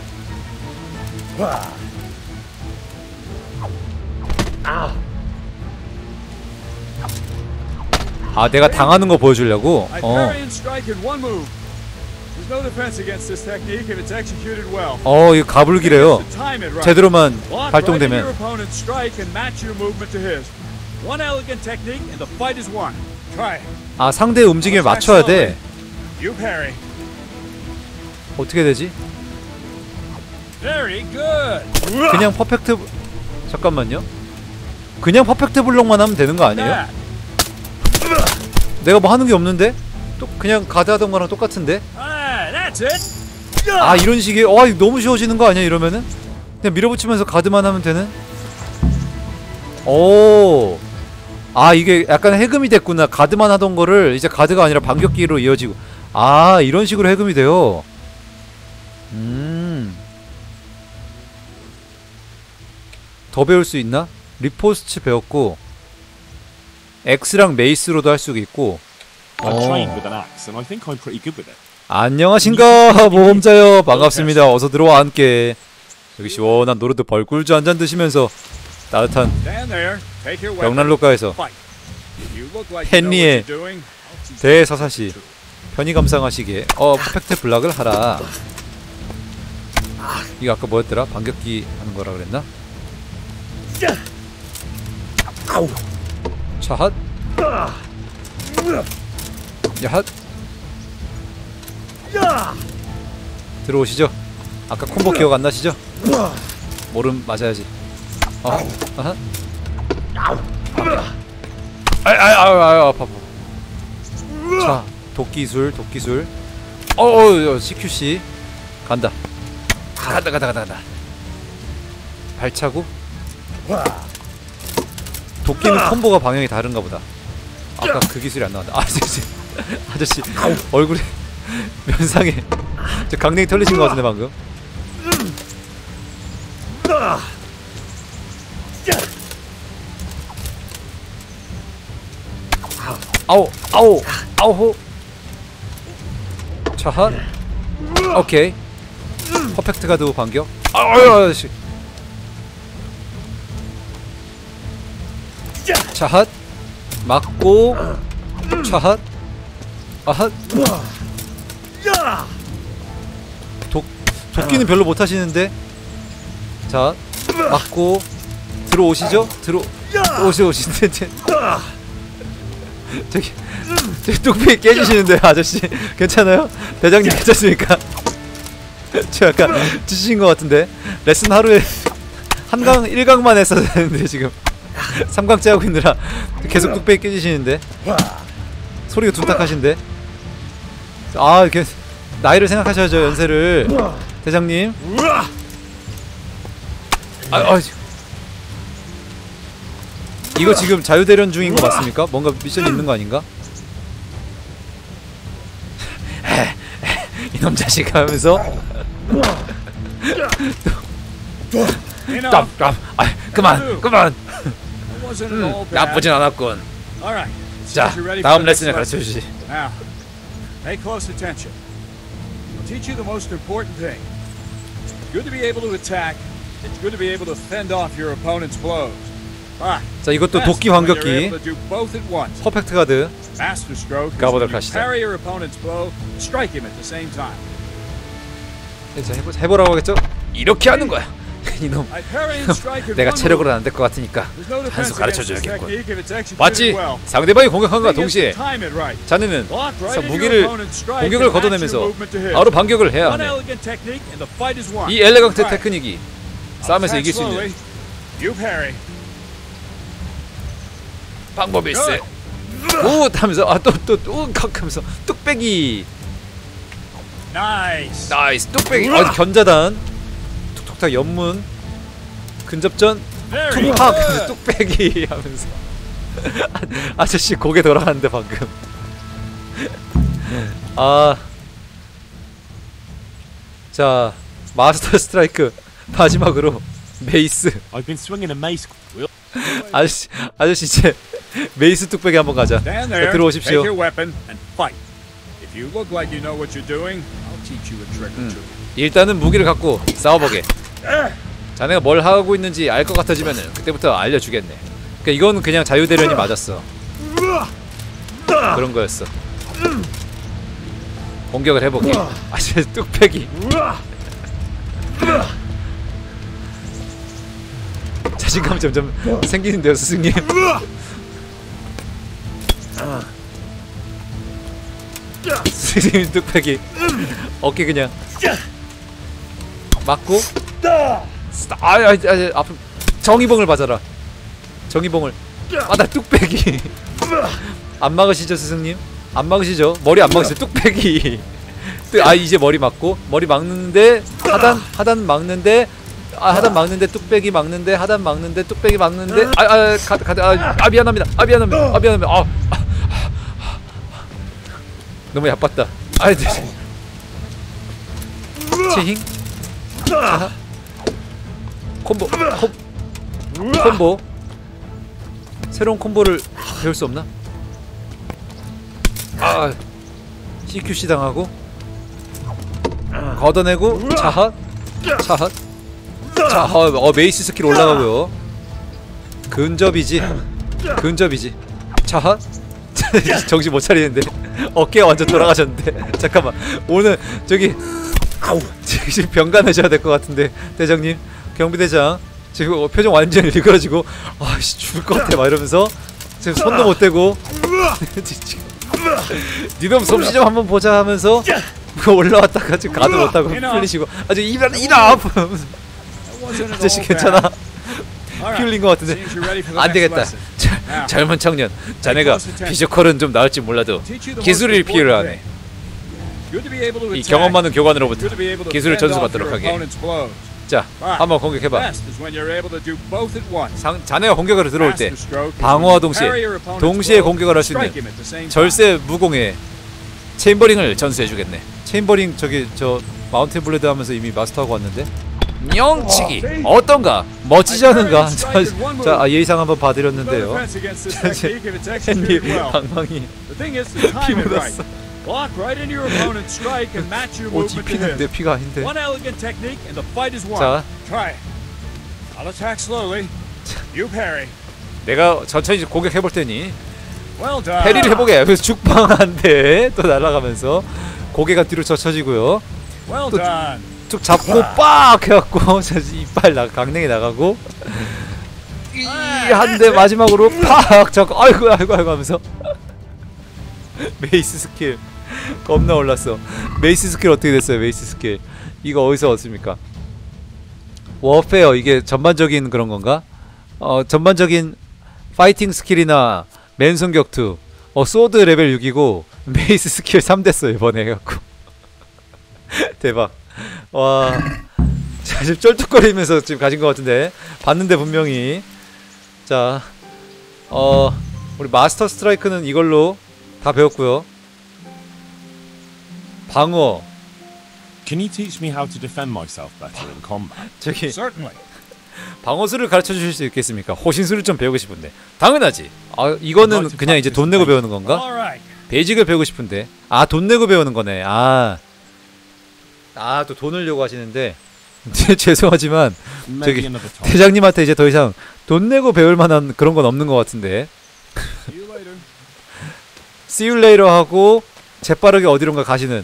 아 내가 당하는 거 보여주려고? I 어. parry and strike in one move. There's no defense against this technique if it's executed well. 어 이거 가불기래요. To time it right. 제대로만 Block right into your 발동되면. opponent's strike and match your movement to his. One elegant technique and the fight is won. Try it. 아 상대의 움직임에 맞춰야 돼. You parry. 어떻게 되지? Very good. 그냥 퍼펙트 잠깐만요. 그냥 퍼펙트 블록만 하면 되는 거 아니에요? That. 내가 뭐 하는 게 없는데? 또 그냥 가드 하던 거랑 똑같은데? Ah, that's it. 아 이런 식의 어 이거 너무 쉬워지는 거 아니야 이러면은? 그냥 밀어붙이면서 가드만 하면 되는? 오. 아 이게 약간 해금이 됐구나. 가드만 하던 거를 이제 가드가 아니라 반격기로 이어지고. 아 이런 식으로 해금이 돼요. 음. 더 배울 수 있나? 리포스트 배웠고 X랑 메이스로도 할 수 있고. I 어. trained with an axe, and I think I'm pretty good with it. 안녕하신가 모험자여 반갑습니다. 어서 들어와 함께. 여기 시원한 노르드 벌꿀주 한 잔 드시면서 따뜻한 Stand there. Take your weapon. 벽난로가에서 Fight. If you look like you know 헨리의 what you're doing, I'll teach you. 대서사시 편히 감상하시기에 어 퍼펙트 블락을 하라. 이거 아까 뭐였더라? 반격기 하는 거라 그랬나? 차핫 야핫 들어오시죠. 아까 콤보 기억 안 나시죠? 모름 맞아야지. 어? 아하. 아이 아이 아이 아이 아파. 자 도끼술 도끼술. 어어 씨큐씨 간다. 간다 간다 간다 간다. 발차고. 도끼는 콤보가 방향이 다른가 보다. 아까 그 기술이 안 나왔다. 아, 아저씨, 아저씨 얼굴에 면상에 저 강냉이 털리신 것 같은데 방금. 아우 아우 아우호. 차한. 오케이. 퍼펙트 가드 반격. 아유 아저씨. 차핫 맞고 차핫 아핫. 독 도끼는 별로 못 하시는데. 자 맞고 들어오시죠. 들어 오시 오시는데 저기 저기 뚝배기 깨지시는데 아저씨 괜찮아요? 대장님 괜찮습니까? 저 약간 지치신 것 같은데 레슨 하루에 한 강 일 강만 했어야 되는데 지금 삼 강째 하고 있느라 계속 뚝배기 깨지시는데 소리가 둔탁하신데. 아 이렇게 나이를 생각하셔야죠. 연세를 대장님. 아, 아 이거 지금 자유대련 중인 거 맞습니까? 뭔가 미션이 있는 거 아닌가? 이놈 자식 하면서 땀땀 아 그만 그만. It wasn't at all bad. 나쁘진 않았군. All right. It 자, Seems you're ready for 다음 the next 레슨을 lesson. 가르쳐주지. Now, pay close attention. I'll teach you the most important thing. It's good to be able to attack. It's good to be able to fend off your opponent's blows. But 자, 이것도 best 도끼 when you're 반격기. able to do both at once. 퍼펙트 가드. Master stroke is 가보도록 when you 하시죠. parry your opponent's blow, strike him at the same time. 자, 해보, 해보라고 하겠죠? 이렇게 하는 거야. 이놈. I parry and strike in 내가 one 체력으로는 move. 안 될 것 같으니까 There's no 한 수 defense 가르쳐 against this 줘야겠군. technique if it's executed 맞지? well. 상대방이 공격한과 The thing is 동시에 to time it right. 자네는 Block right 자, into 무기를 your opponent's strike 공격을 and match your 걷어내면서 movement to his. 바로 반격을 해야 One 하네. elegant technique and the fight is won. 이 엘레강트 Right. 테크닉이 싸움에서 Attack 이길 수 slowly. 있는 You parry. 방법이 있어. 우 하면서 아또또또 하면서 뚝배기. Nice. 나이스 뚝배기. 아, 견자단. 툭툭탁 연문. 근접전. Very 툭팍 good. 뚝배기 하면서 아, 아저씨 고개 돌아가는데 방금. 아. 자, 마스터 스트라이크 마지막으로 메이스. I've been swinging a mace. 아저씨 아저씨 이제 메이스 뚝배기 한번 가자. Stand 자, there. Take 들어오십시오. your weapon and fight. If you look like you know what you're doing, I'll teach you a trick or two. 일단은 무기를 갖고 싸워보게. 자네가 뭘 하고 있는지 알 것 같아지면은 그때부터 알려주겠네. 그러니까 이건 그냥 자유대련이 맞았어. 그런 거였어. 공격을 해보게. 아저씨 뚝배기. 자신감 점점 생기는데요, 스승님. 스승님 뚝배기. 어깨 그냥 맞고. 아아 아, 앞으로 정의봉을 맞아라. 정의봉을. 아, 나 뚝배기. 안 막으시죠, 스승님? 안 막으시죠? 머리 안 막으시죠? 뚝배기. 아, 이제 머리 맞고 머리 막는데 하단 하단 막는데 아, 하단 막는데 뚝배기 막는데 하단 막는데 뚝배기 막는데 아아 가드 가드 아, 아 미안합니다. 아 미안합니다. 아 미안합니다. 아, 아, 아, 너무 야빴다. 아, 체힝. 자, 콤보 콤 콤보 새로운 콤보를 배울 수 없나? 아, 씨큐씨 당하고 걷어내고 차핫 차핫 차핫. 어, 메이스 스킬 올라가고요. 근접이지 근접이지 차핫. 정신 못 차리는데 어깨가 완전 돌아가셨는데 잠깐만 오늘 저기 지금 병간하셔야 될 것 같은데 대장님 경비대장 지금 표정 완전 일그러지고 아씨 죽을 것 같아 막 이러면서 지금 손도 못 대고 니놈 솜씨 좀 한번 보자 하면서 올라왔다가 지금 가도 못하고 풀리시고 아주 이발 이라 아프면서 아저씨 괜찮아? 피 흘린 것 같은데 안 되겠다. 자, 젊은 청년 자네가 피지컬은 좀 나을지 몰라도 기술을 필요하네. 이 경험 많은 교관으로부터 기술을 전수받도록 하게. 자, 한번 공격해봐. 상, 자네가 공격을 들어올 때 방어와 동시에 동시에 공격을 할 수 있는 절세 무공의 체인버링을 전수해주겠네. 체인버링 저기 저 마운틴 블레드 하면서 이미 마스터하고 왔는데 명치기 어떤가? 멋지지 않은가? 자, 자 아, 예의상 한번 봐드렸는데요. 헨리 방망이 피 묻었어. 오, 뒤피는데 피가 아닌데. 자, 내가 천천히 공격해볼 테니 패리를 해보게. 그래서 죽방한데 또 날아가면서 고개가 뒤로 젖혀지고요. 또 쭉 잡고 빡 해갖고 이빨 나 강냉이 나가고 이 한 대 마지막으로 팍 잡고 아이고 아이고 아이고 하면서 메이스 스킬 겁나 올랐어. 메이스 스킬 어떻게 됐어요? 메이스 스킬 이거 어디서 얻습니까? 워페어 이게 전반적인 그런 건가? 어 전반적인 파이팅 스킬이나 맨손 격투. 어 소드 레벨 육이고 메이스 스킬 삼 됐어 이번에 해갖고 대박. 와, 자, 지금 쩔뚝거리면서 지금 가진 것 같은데 봤는데 분명히. 자, 어 우리 마스터 스트라이크는 이걸로 다 배웠고요. 방어. Can you teach me how to defend myself better in combat? 저기 Certainly. 방어술을 가르쳐 주실 수 있겠습니까? 호신술을 좀 배우고 싶은데. 당연하지. 아, 이거는 그냥 이제 돈 내고 배우는 건가? All right. 베이직을 배우고 싶은데. 아, 돈 내고 배우는 거네. 아. 아, 또 돈을 요구하시는데. 죄송하지만 저기 대장님한테 이제 더 이상 돈 내고 배울 만한 그런 건 없는 것 같은데. See you later. See you later 하고 재빠르게 어디론가 가시는.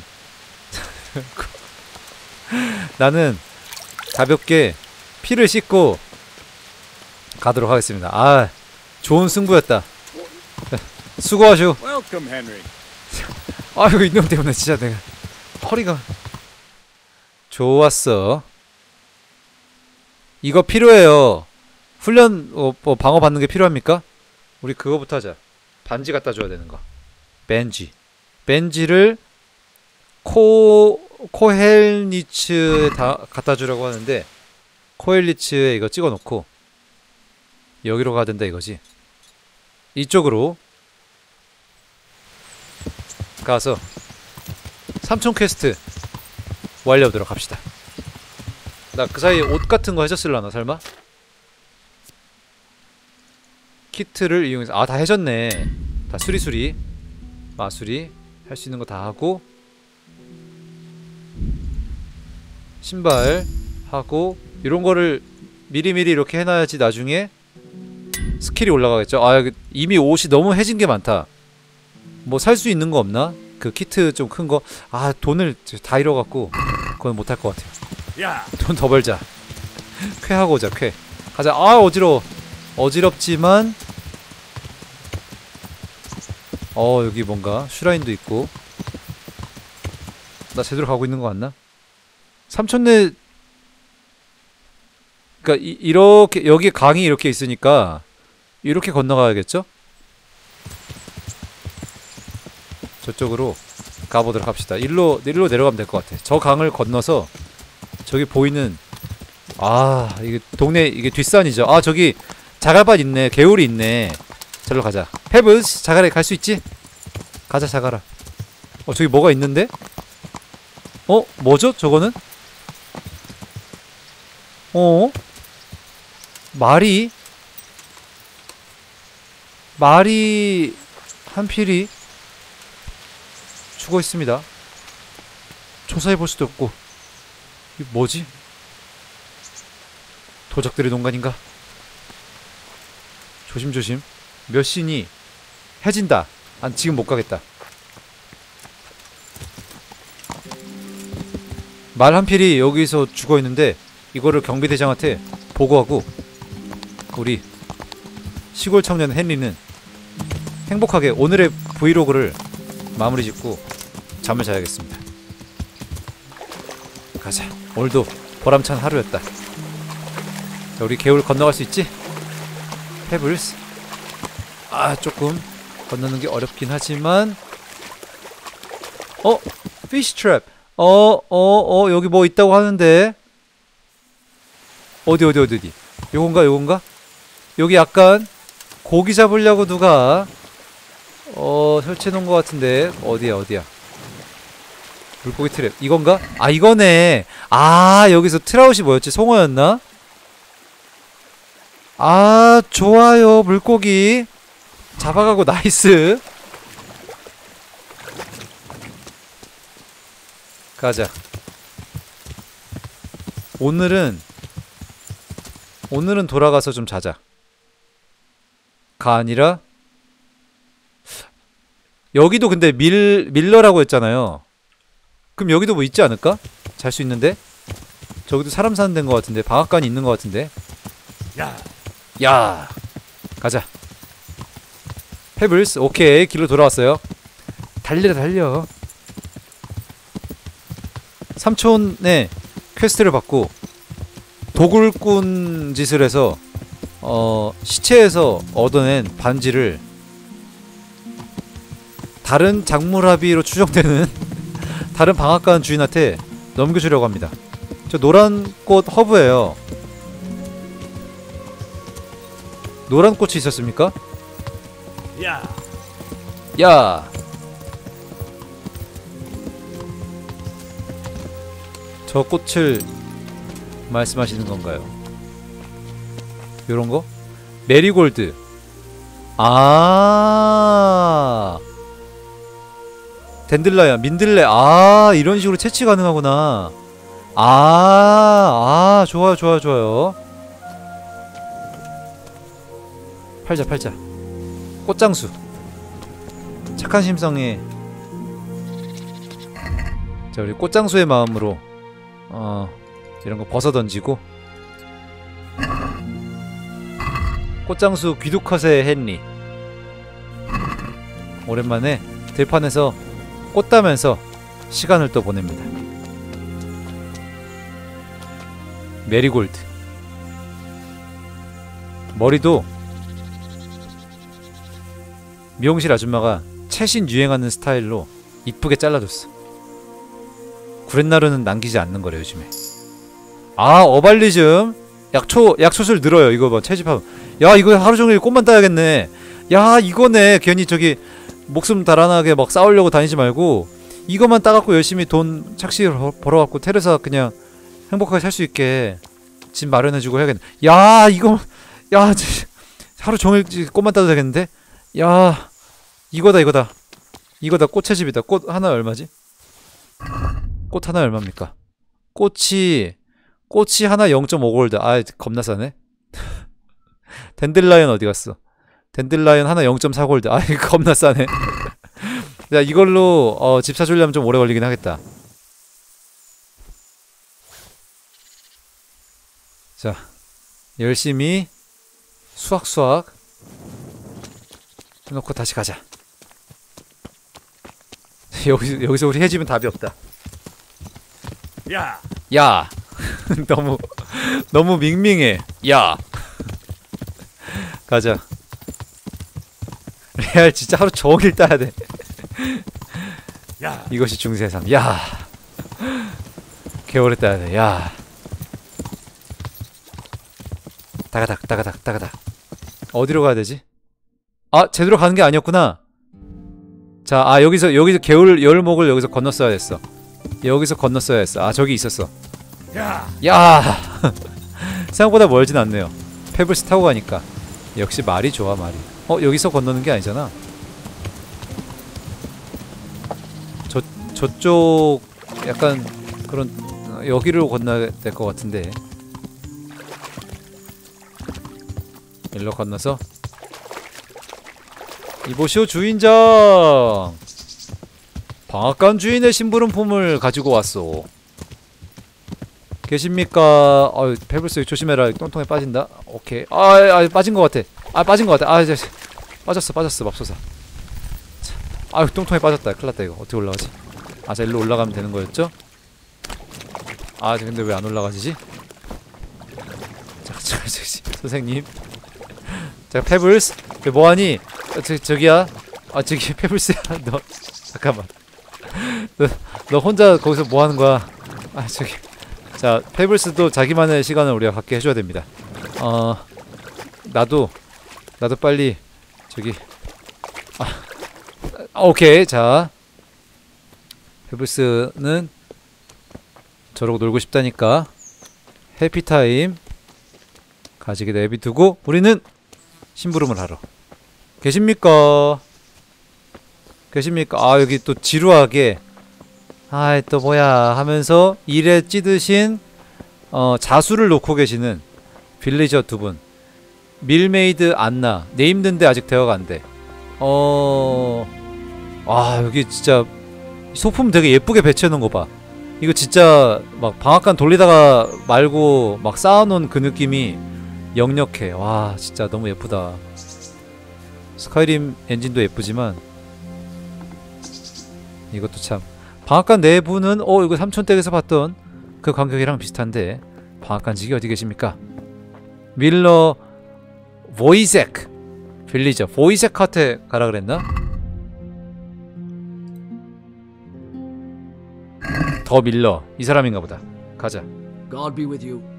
나는 가볍게 피를 씻고 가도록 하겠습니다. 아, 좋은 승부였다. 수고하쇼. Welcome, Henry. 아이고, 이놈 때문에 진짜 내가 허리가. 좋았어. 이거 필요해요. 훈련 어, 뭐 방어 받는 게 필요합니까? 우리 그거부터 하자. 반지 갖다 줘야 되는 거. 벤지. 벤지를 코 코헬니츠에 다 갖다 주라고 하는데 코헬니츠에 이거 찍어 놓고 여기로 가야 된다 이거지. 이쪽으로 가서 삼촌 퀘스트 완료하도록 합시다. 나 그 사이에 옷 같은 거 해줬을라나 설마? 키트를 이용해서 아, 다 해줬네. 다 수리수리 마수리 할 수 있는 거 다 하고 신발 하고 이런 거를 미리미리 이렇게 해놔야지 나중에 스킬이 올라가겠죠. 아, 이미 옷이 너무 해진 게 많다. 뭐 살 수 있는 거 없나? 그 키트 좀 큰 거. 아, 돈을 다 잃어갖고 그건 못할 것 같아요. 돈 더 벌자. 쾌하고 오자. 쾌 가자. 아, 어지러워. 어지럽지만 어, 여기 뭔가 슈라인도 있고. 나 제대로 가고 있는 거 같나? 삼촌네. 그니까 이, 이렇게 여기 강이 이렇게 있으니까 이렇게 건너가야겠죠? 저쪽으로 가보도록 합시다. 일로 일로 내려가면 될 것 같아. 저 강을 건너서 저기 보이는 아, 이게 동네 이게 뒷산이죠. 아, 저기 자갈밭 있네. 개울이 있네. 저리로 가자. 페블스 자갈에 갈 수 있지? 가자, 자갈아. 어, 저기 뭐가 있는데? 어? 뭐죠? 저거는? 어? 말이? 말이 한 필이 죽어 있습니다. 조사해 볼 수도 없고. 이 뭐지? 도적들의 농간인가? 조심조심. 몇 신이 해진다. 아, 지금 못 가겠다. 말 한 필이 여기서 죽어 있는데 이거를 경비대장한테 보고하고 우리 시골 청년 헨리는 행복하게 오늘의 브이로그를 마무리 짓고 잠을 자야겠습니다. 가자. 오늘도 보람찬 하루였다. 자, 우리 개울 건너갈 수 있지? 페블스. 아, 조금 건너는 게 어렵긴 하지만 어? 피쉬 트랩. 어, 어, 어, 여기 뭐 있다고 하는데 어디 어디 어디 어디 요건가 요건가? 여기 약간 고기 잡으려고 누가 어, 설치해 놓은 것 같은데 어디야 어디야? 물고기 트랩 이건가? 아, 이거네. 아, 여기서 트라웃이 뭐였지? 송어였나? 아, 좋아요. 물고기 잡아가고 나이스. 가자. 오늘은 오늘은 돌아가서 좀 자자. 가 아니라 여기도 근데 밀 밀러라고 했잖아요. 그럼 여기도 뭐 있지 않을까? 잘 수 있는데? 저기도 사람 사는 데인 것 같은데. 방앗간이 있는 것 같은데. 야, 야, 가자. 페블스. 오케이, 길로 돌아왔어요. 달려 달려. 삼촌의 퀘스트를 받고 도굴꾼 짓을 해서 어, 시체에서 얻어낸 반지를 다른 작물합의로 추정되는 다른 방앗간 주인한테 넘겨주려고 합니다. 저 노란 꽃 허브예요. 노란 꽃이 있었습니까? 야, 야, 저 꽃을 말씀하시는 건가요? 요런거? 메리골드. 아 덴들라이언, 민들레. 아 이런식으로 채취 가능하구나. 아, 아 좋아요 좋아요 좋아요. 팔자 팔자. 꽃장수. 착한 심성에. 자 우리 꽃장수의 마음으로 어 이런거 벗어던지고. 꽃장수 귀두컷의 헨리. 오랜만에 들판에서 꽃 따면서 시간을 또 보냅니다. 메리골드. 머리도 미용실 아줌마가 최신 유행하는 스타일로 이쁘게 잘라줬어. 구렛나루는 남기지 않는 거래 요즘에. 아 어발리즘. 약초 약초술 늘어요. 이거 봐 채집하면. 야 이거 하루종일 꽃만 따야겠네. 야 이거네. 괜히 저기 목숨 달아나게 막 싸우려고 다니지 말고 이거만 따갖고 열심히 돈 착시 벌어갖고 테레사 그냥 행복하게 살 수 있게 집 마련해주고 해야겠네. 야 이거 야 하루 종일 꽃만 따도 되겠는데? 야 이거다 이거다 이거다. 꽃채집이다. 꽃 하나 얼마지? 꽃 하나 얼마입니까? 꽃이 꽃이 하나 영 점 오 골드. 아 겁나 싸네. 덴들라이언 어디 갔어? 덴들라이언 하나 영 점 사 골드. 아 이거 겁나 싸네. 야 이걸로 어, 집 사주려면 좀 오래 걸리긴 하겠다. 자 열심히 수확수확 해놓고 다시 가자. 여기서, 여기서 우리 해지면 답이 없다. 야, 야 너무 너무 밍밍해. 야 가자. 레알 진짜 하루 종일 따야 돼. 야, 이것이 중세상. 야 개오래 따야 돼. 야 따가닥 따가닥 따가닥. 어디로 가야 되지? 아 제대로 가는 게 아니었구나. 자, 아 여기서 여기서 개울 열목을 여기서 건넜어야 됐어. 여기서 건넜어야 했어. 아 저기 있었어. 야, 야 생각보다 멀진 않네요. 페블스 타고 가니까. 역시 말이 좋아 말이. 어 여기서 건너는 게 아니잖아. 저 저쪽 약간 그런 어, 여기로 건너야 될 것 같은데. 일로 건너서 이보시오 주인장. 방앗간 주인의 심부름품을 가지고 왔소. 계십니까? 어이 페블스 조심해라. 똥통에 빠진다. 오케이. 아, 아 빠진 것 같아. 아 빠진 것 같아. 아 이제 빠졌어 빠졌어 맙소사. 아유 똥통에 빠졌다. 큰일났다 이거. 어떻게 올라가지? 아 자 일로 올라가면 되는 거였죠? 아 근데 왜 안 올라가지지? 자, 저, 저, 저, 선생님. 자 페블스 뭐하니? 저, 저기야. 아 저기 페블스야. 너 잠깐만. 너, 너 혼자 거기서 뭐하는 거야? 아 저기. 자 페블스도 자기만의 시간을 우리가 갖게 해줘야 됩니다. 어 나도 나도 빨리 저기 아 오케이. 자 페블스는 저러고 놀고 싶다니까 해피타임 가지게 내비두고 우리는 심부름을 하러. 계십니까? 계십니까? 아 여기 또 지루하게 아이 또 뭐야 하면서 일에 찌드신 어 자수를 놓고 계시는 빌리저 두 분. 밀메이드 안나. 네임드인데 아직 대화가 안 돼. 어... 아 여기 진짜 소품 되게 예쁘게 배치해놓은 거 봐. 이거 진짜 막 방앗간 돌리다가 말고 막 쌓아놓은 그 느낌이 역력해. 와 진짜 너무 예쁘다. 스카이림 엔진도 예쁘지만 이것도 참. 방앗간 내부는 어 이거 삼촌댁에서 봤던 그 광경이랑 비슷한데 방앗간직이 어디 계십니까? 밀러 보이세크 빌리저. 보이세크한테 가라 그랬나? 더 밀러 이 사람인가 보다. 가자. God be with you.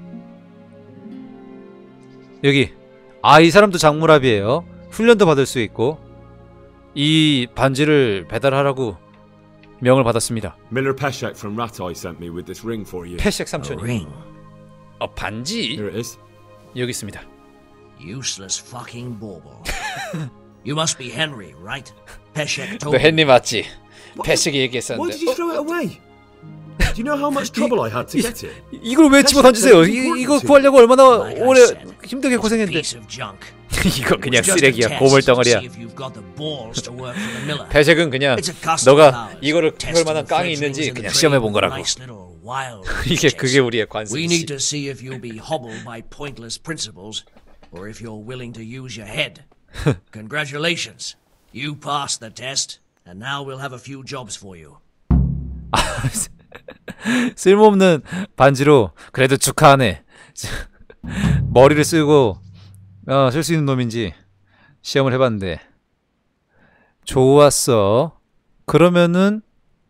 여기. 아 이 사람도 장물합이에요. 훈련도 받을 수 있고. 이 반지를 배달하라고 명을 받았습니다. Miller Peshek from Ratai sent me with this ring for you. 패색 삼촌이. ring. 어 반지? Here it is. 여기 있습니다. Useless fucking bauble. You must be Henry, right? Peshek 너 told me. 헨리 맞지? 패식이 Why 얘기했었는데. did you throw it away? Do you know how much trouble I had to get it? 이걸 왜 집어 던지세요? 이, 이거 구하려고 얼마나 오래 힘들게 고생했는데. Piece of junk. 이거 그냥 It's just a 쓰레기야. test 고물 to 덩어리야. see if you've got the balls to work for the miller. 배색은 그냥 It's a custom 너가 powers, 이거를 testing 할 만한 깡이 fledglings 있는지 in the 그냥 trade 시험해 본 with 거라고. nice little wild 이게 chess. 그게 우리의 We 관습이지. need to see if you'll be hobbled by pointless principles, or if you're willing to use your head. Congratulations, you passed the test, and now we'll have a few jobs for you. 쓸모없는 반지로 그래도 축하하네. 머리를 쓰고 어, 쓸 수 있는 놈인지 시험을 해봤는데 좋았어. 그러면은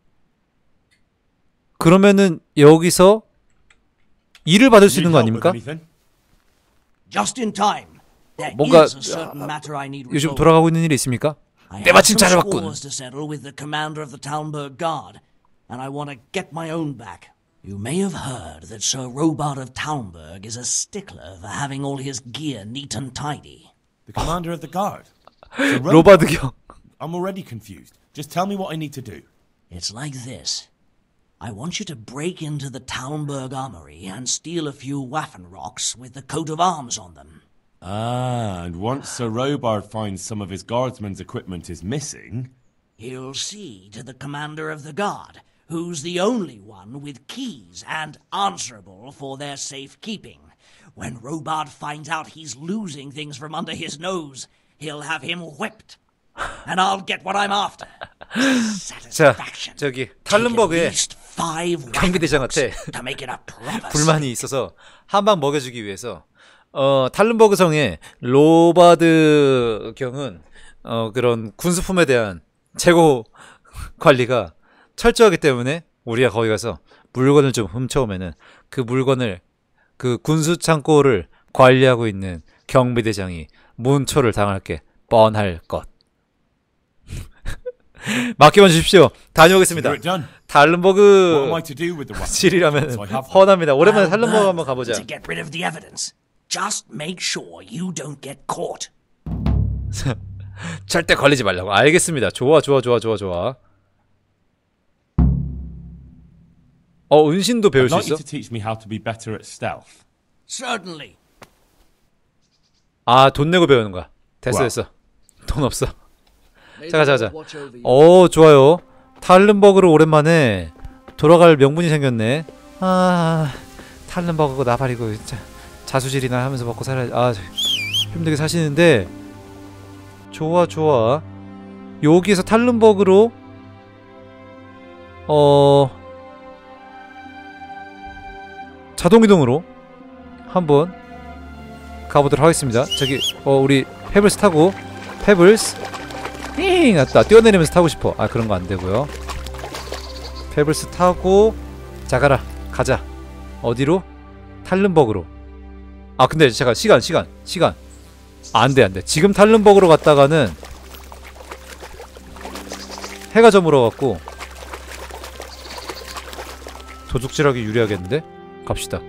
그러면은 여기서 일을 받을 수 있는 거 아닙니까? Just in time. There 뭔가 is a certain matter I need 요즘 resolved. 돌아가고 있는 일이 있습니까? I 때 have 마침 some 잘해봤군. scores to settle with the commander of the Talmberg Guard, and I want to get my own back. You may have heard that Sir Robard of Talmberg is a stickler for having all his gear neat and tidy. The commander of the guard. Sir 로바드 경. I'm already confused. Just tell me what I need to do. It's like this. I want you to break into the Talmberg armory and steal a few Waffen rocks with the coat of arms on them. Ah, and once Sir Robard finds some of his guardsmen's equipment is missing... He'll see to the commander of the guard, who's the only one with keys and answerable for their safekeeping. When Robard finds out he's losing things from under his nose, he'll have him whipped. And I'll get what I'm after. 자, Satisfaction. 저기 Take at 탈른버그의 least five 경비대장한테 Waffen to make it a proper 불만이 있어서 한 방 먹여주기 위해서 어, 탈른버그 성의 로바드 경은 어, 그런 군수품에 대한 재고 관리가 철저하기 때문에 우리가 거기 가서 물건을 좀 훔쳐오면은 그 물건을 그 군수 창고를 관리하고 있는 경비대장이 문초를 당할 게 뻔할 것. 맡겨만 주십시오. 다녀오겠습니다. 탈른버그 질이라면 훤합니다. 오랜만에 탈른버그 한번 가보자. To get rid of the evidence. Just make sure you don't get caught. 절대 걸리지 말라고. 알겠습니다. 좋아 좋아 좋아 좋아 좋아. 어, 은신도 배울 수 있어? Certainly. 아, 돈 내고 배우는 거야. 됐어 됐어. 돈 없어. 자가 자가. 어, 좋아요. 탈른버그로 오랜만에 돌아갈 명분이 생겼네. 아, 탈른버그고 나발이고 진짜 자수질이나 하면서 먹고 살아야. 아, 힘들게 사시는데. 좋아 좋아. 여기에서 탈른버그로 어 자동이동으로 한번 가보도록 하겠습니다. 저기 어 우리 페블스 타고 페블스 힝 왔다. 뛰어내리면서 타고 싶어. 아, 그런 거 안 되고요. 페블스 타고 자가라 가자. 어디로? 탈른버그로. 아, 근데 잠깐 시간 시간 시간 안돼 안돼. 지금 탈른버그로 갔다가는 해가 저물어갖고 도둑질하기 유리하겠는데? 갑시다.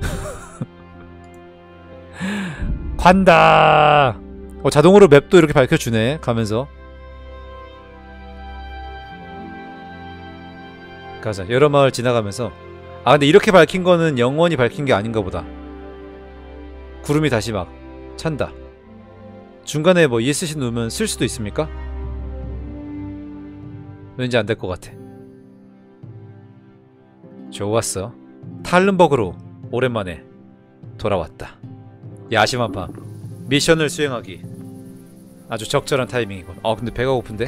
간다. 어, 자동으로 맵도 이렇게 밝혀주네. 가면서 가자. 여러 마을 지나가면서. 아, 근데 이렇게 밝힌 거는 영원히 밝힌 게 아닌가 보다. 구름이 다시 막 찬다. 중간에 뭐 이에스씨 누르면 쓸 수도 있습니까? 왠지 안 될 것 같아. 좋았어. 탈른버그로 오랜만에 돌아왔다. 야심한 밤 미션을 수행하기 아주 적절한 타이밍이군. 아, 근데 배가 고픈데?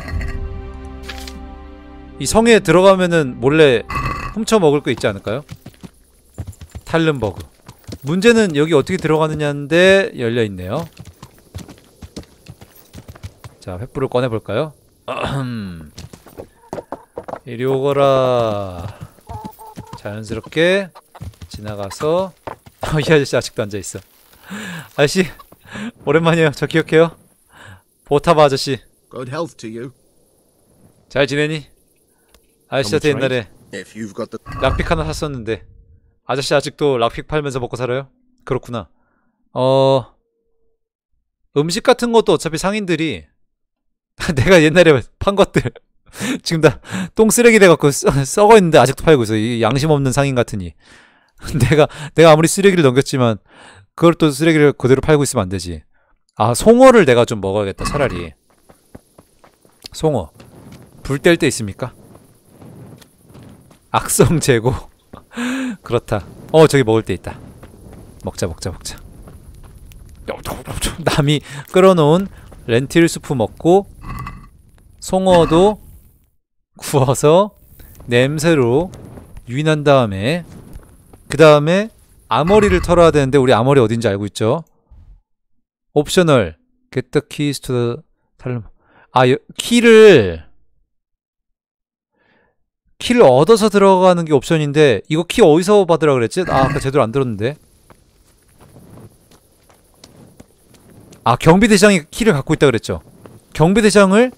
이 성에 들어가면은 몰래 훔쳐 먹을 거 있지 않을까요? 탈른버그. 문제는 여기 어떻게 들어가느냐인데 열려있네요. 자, 횃불을 꺼내볼까요? 이리 오거라. 자연스럽게 지나가서 이 아저씨 아직도 앉아있어. 아저씨 오랜만이에요. 저 기억해요? 보타바 아저씨. Good health to you. 잘 지내니? 아저씨한테 옛날에 If you've got the 락픽 하나 샀었는데. 아저씨 아직도 락픽 팔면서 먹고 살아요? 그렇구나. 어... 음식 같은 것도 어차피 상인들이 내가 옛날에 판 것들 지금 다 똥 쓰레기 돼갖고 썩어 있는데 아직도 팔고 있어. 이 양심 없는 상인 같으니. 내가 내가 아무리 쓰레기를 넘겼지만 그걸 또 쓰레기를 그대로 팔고 있으면 안 되지. 아, 송어를 내가 좀 먹어야겠다. 차라리 송어 불 뗄 때 있습니까? 악성 재고. 그렇다. 어, 저기 먹을 때 있다. 먹자 먹자 먹자. 남이 끓여놓은 렌틸 수프 먹고 송어도 구워서 냄새로 유인한 다음에 그 다음에 아머리를 털어야 되는데 우리 아머리 어딘지 알고 있죠? 옵셔널 get the keys to the 탈 아, 여, 키를 키를 얻어서 들어가는 게 옵션인데 이거 키 어디서 받으라 그랬지? 아, 아까 제대로 안 들었는데. 아, 경비대장이 키를 갖고 있다 그랬죠. 경비대장을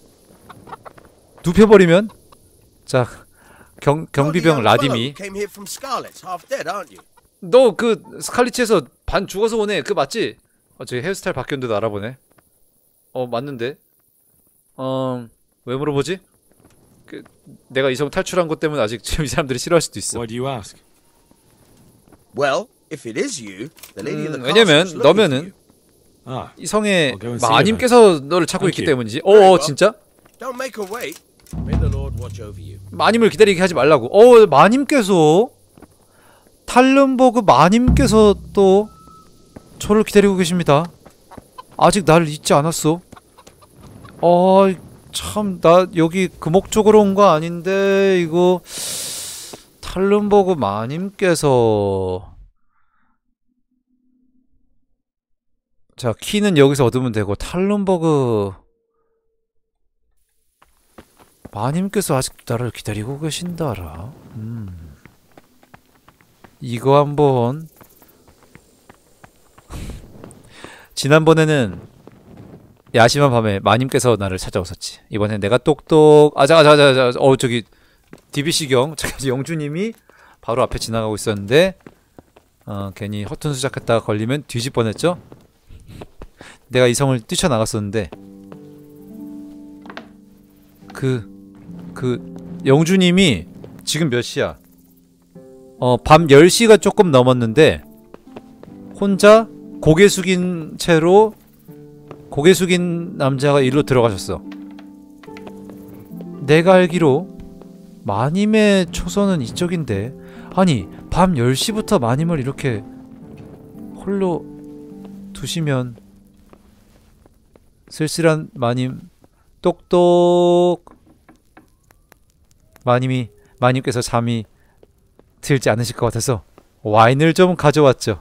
눕혀버리면 자, 경, 경비병 라딤이 너 그 스칼리치에서 반 죽어서 오네. 그 맞지? 어, 저기 헤어스타일 바뀌었는데도 알아보네. 어, 맞는데. 어, 왜 물어보지? 그, 내가 이성 탈출한 것 때문에 아직 지금 이 사람들이 싫어할 수도 있어. Why do you ask? Well, if it is you, the lady of 음, the 왜냐면 castle is looking for 너면은 you. Ah, 이 성의 I'll go and see her 마님께서 너를 찾고 Thank 있기 you. 때문이지. 어, 진짜? Don't make her wait. May the Lord watch over you. 마님을 기다리게 하지 말라고. 어, 마님께서 탈른버그 마님께서 또 저를 기다리고 계십니다. 아직 나를 잊지 않았어. 어, 참, 나 여기 금옥쪽으로 온 거 아닌데 이거 탈른버그 마님께서 자, 키는 여기서 얻으면 되고 탈른버그 마님께서 아직 나를 기다리고 계신다라. 음. 이거 한번 지난번에는 야심한 밤에 마님께서 나를 찾아오셨지. 이번엔 내가 똑똑 아자 아자 아자 아자 어 저기 디비씨경 저기 영주님이 바로 앞에 지나가고 있었는데 어 괜히 허튼 수작했다가 걸리면 뒤집 뻔했죠. 내가 이 성을 뛰쳐나갔었는데 그 그 영주님이 지금 몇 시야? 어, 밤 열 시가 조금 넘었는데 혼자 고개 숙인 채로 고개 숙인 남자가 일로 들어가셨어. 내가 알기로 마님의 초선은 이쪽인데 아니 밤 열 시부터 마님을 이렇게 홀로 두시면 쓸쓸한 마님 똑똑 마님이 마님께서 잠이 들지 않으실 것 같아서 와인을 좀 가져왔죠.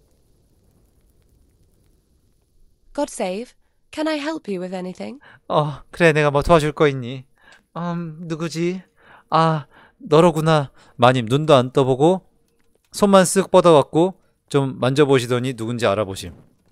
God save. Can I help you with anything? 어, 그래 내가 뭐 도와줄 거 있니? 음, 누구지? 아, 너로구나. 마님 눈도 안 떠보고 손만 쓱 뻗어갖고 좀 만져보시더니 누군지 알아보심.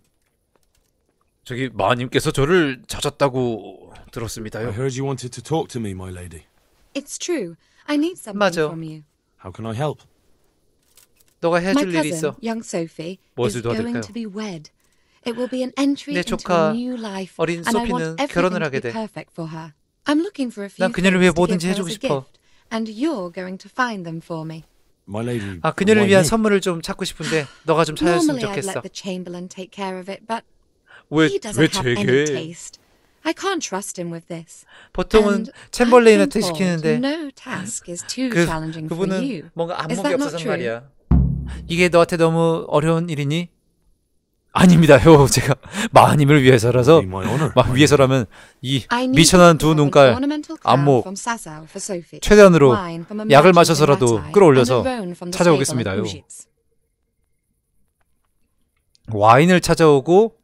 저기 마님께서 저를 찾았다고 I 들었습니다요. heard you wanted to talk to me, my lady. It's true. I need something 맞아. from you. How can I help? 너가 My 해줄 일이 cousin, 있어. young Sophie, 무엇을 is going 도와드릴까요? to be wed. It will be an entry 내 into 조카 a new life, 어린 and I 소피는 want 결혼을 everything to 하게 be 돼. perfect for her. I'm looking for a few 난 그녀를 위해 things to 뭐든지 give her 해주고 as a 싶어. gift, and you're going to find them for me. My lady. 아, 그녀를 why 위한 you? 선물을 좀 찾고 싶은데 너가 좀 찾았으면 Normally I'd 좋겠어. let the Chamberlain take care of it, but 왜, he doesn't 왜 have any 제게? taste. I can't trust him with this. 보통은 And 챔벌레인한테 I've been told 시키는데 no task is too 그, challenging for 그분은 you. 뭔가 Is 안목이 that not 없어서 true? 말이야. 이게 너한테 너무 어려운 일이니? 아닙니다요. 제가 마님을 위해서라서 Be my honor. 막 위해서라면 이 I need 미천한 to 두 pick up an 눈깔 ornamental crown 안목 from Sasau for Sophie. 최대한으로 Wine from a 약을 merchant in 마셔서라도 Rattay, 끌어올려서 and a roan from the 찾아오겠습니다요. stable in Ujits. 와인을 찾아오고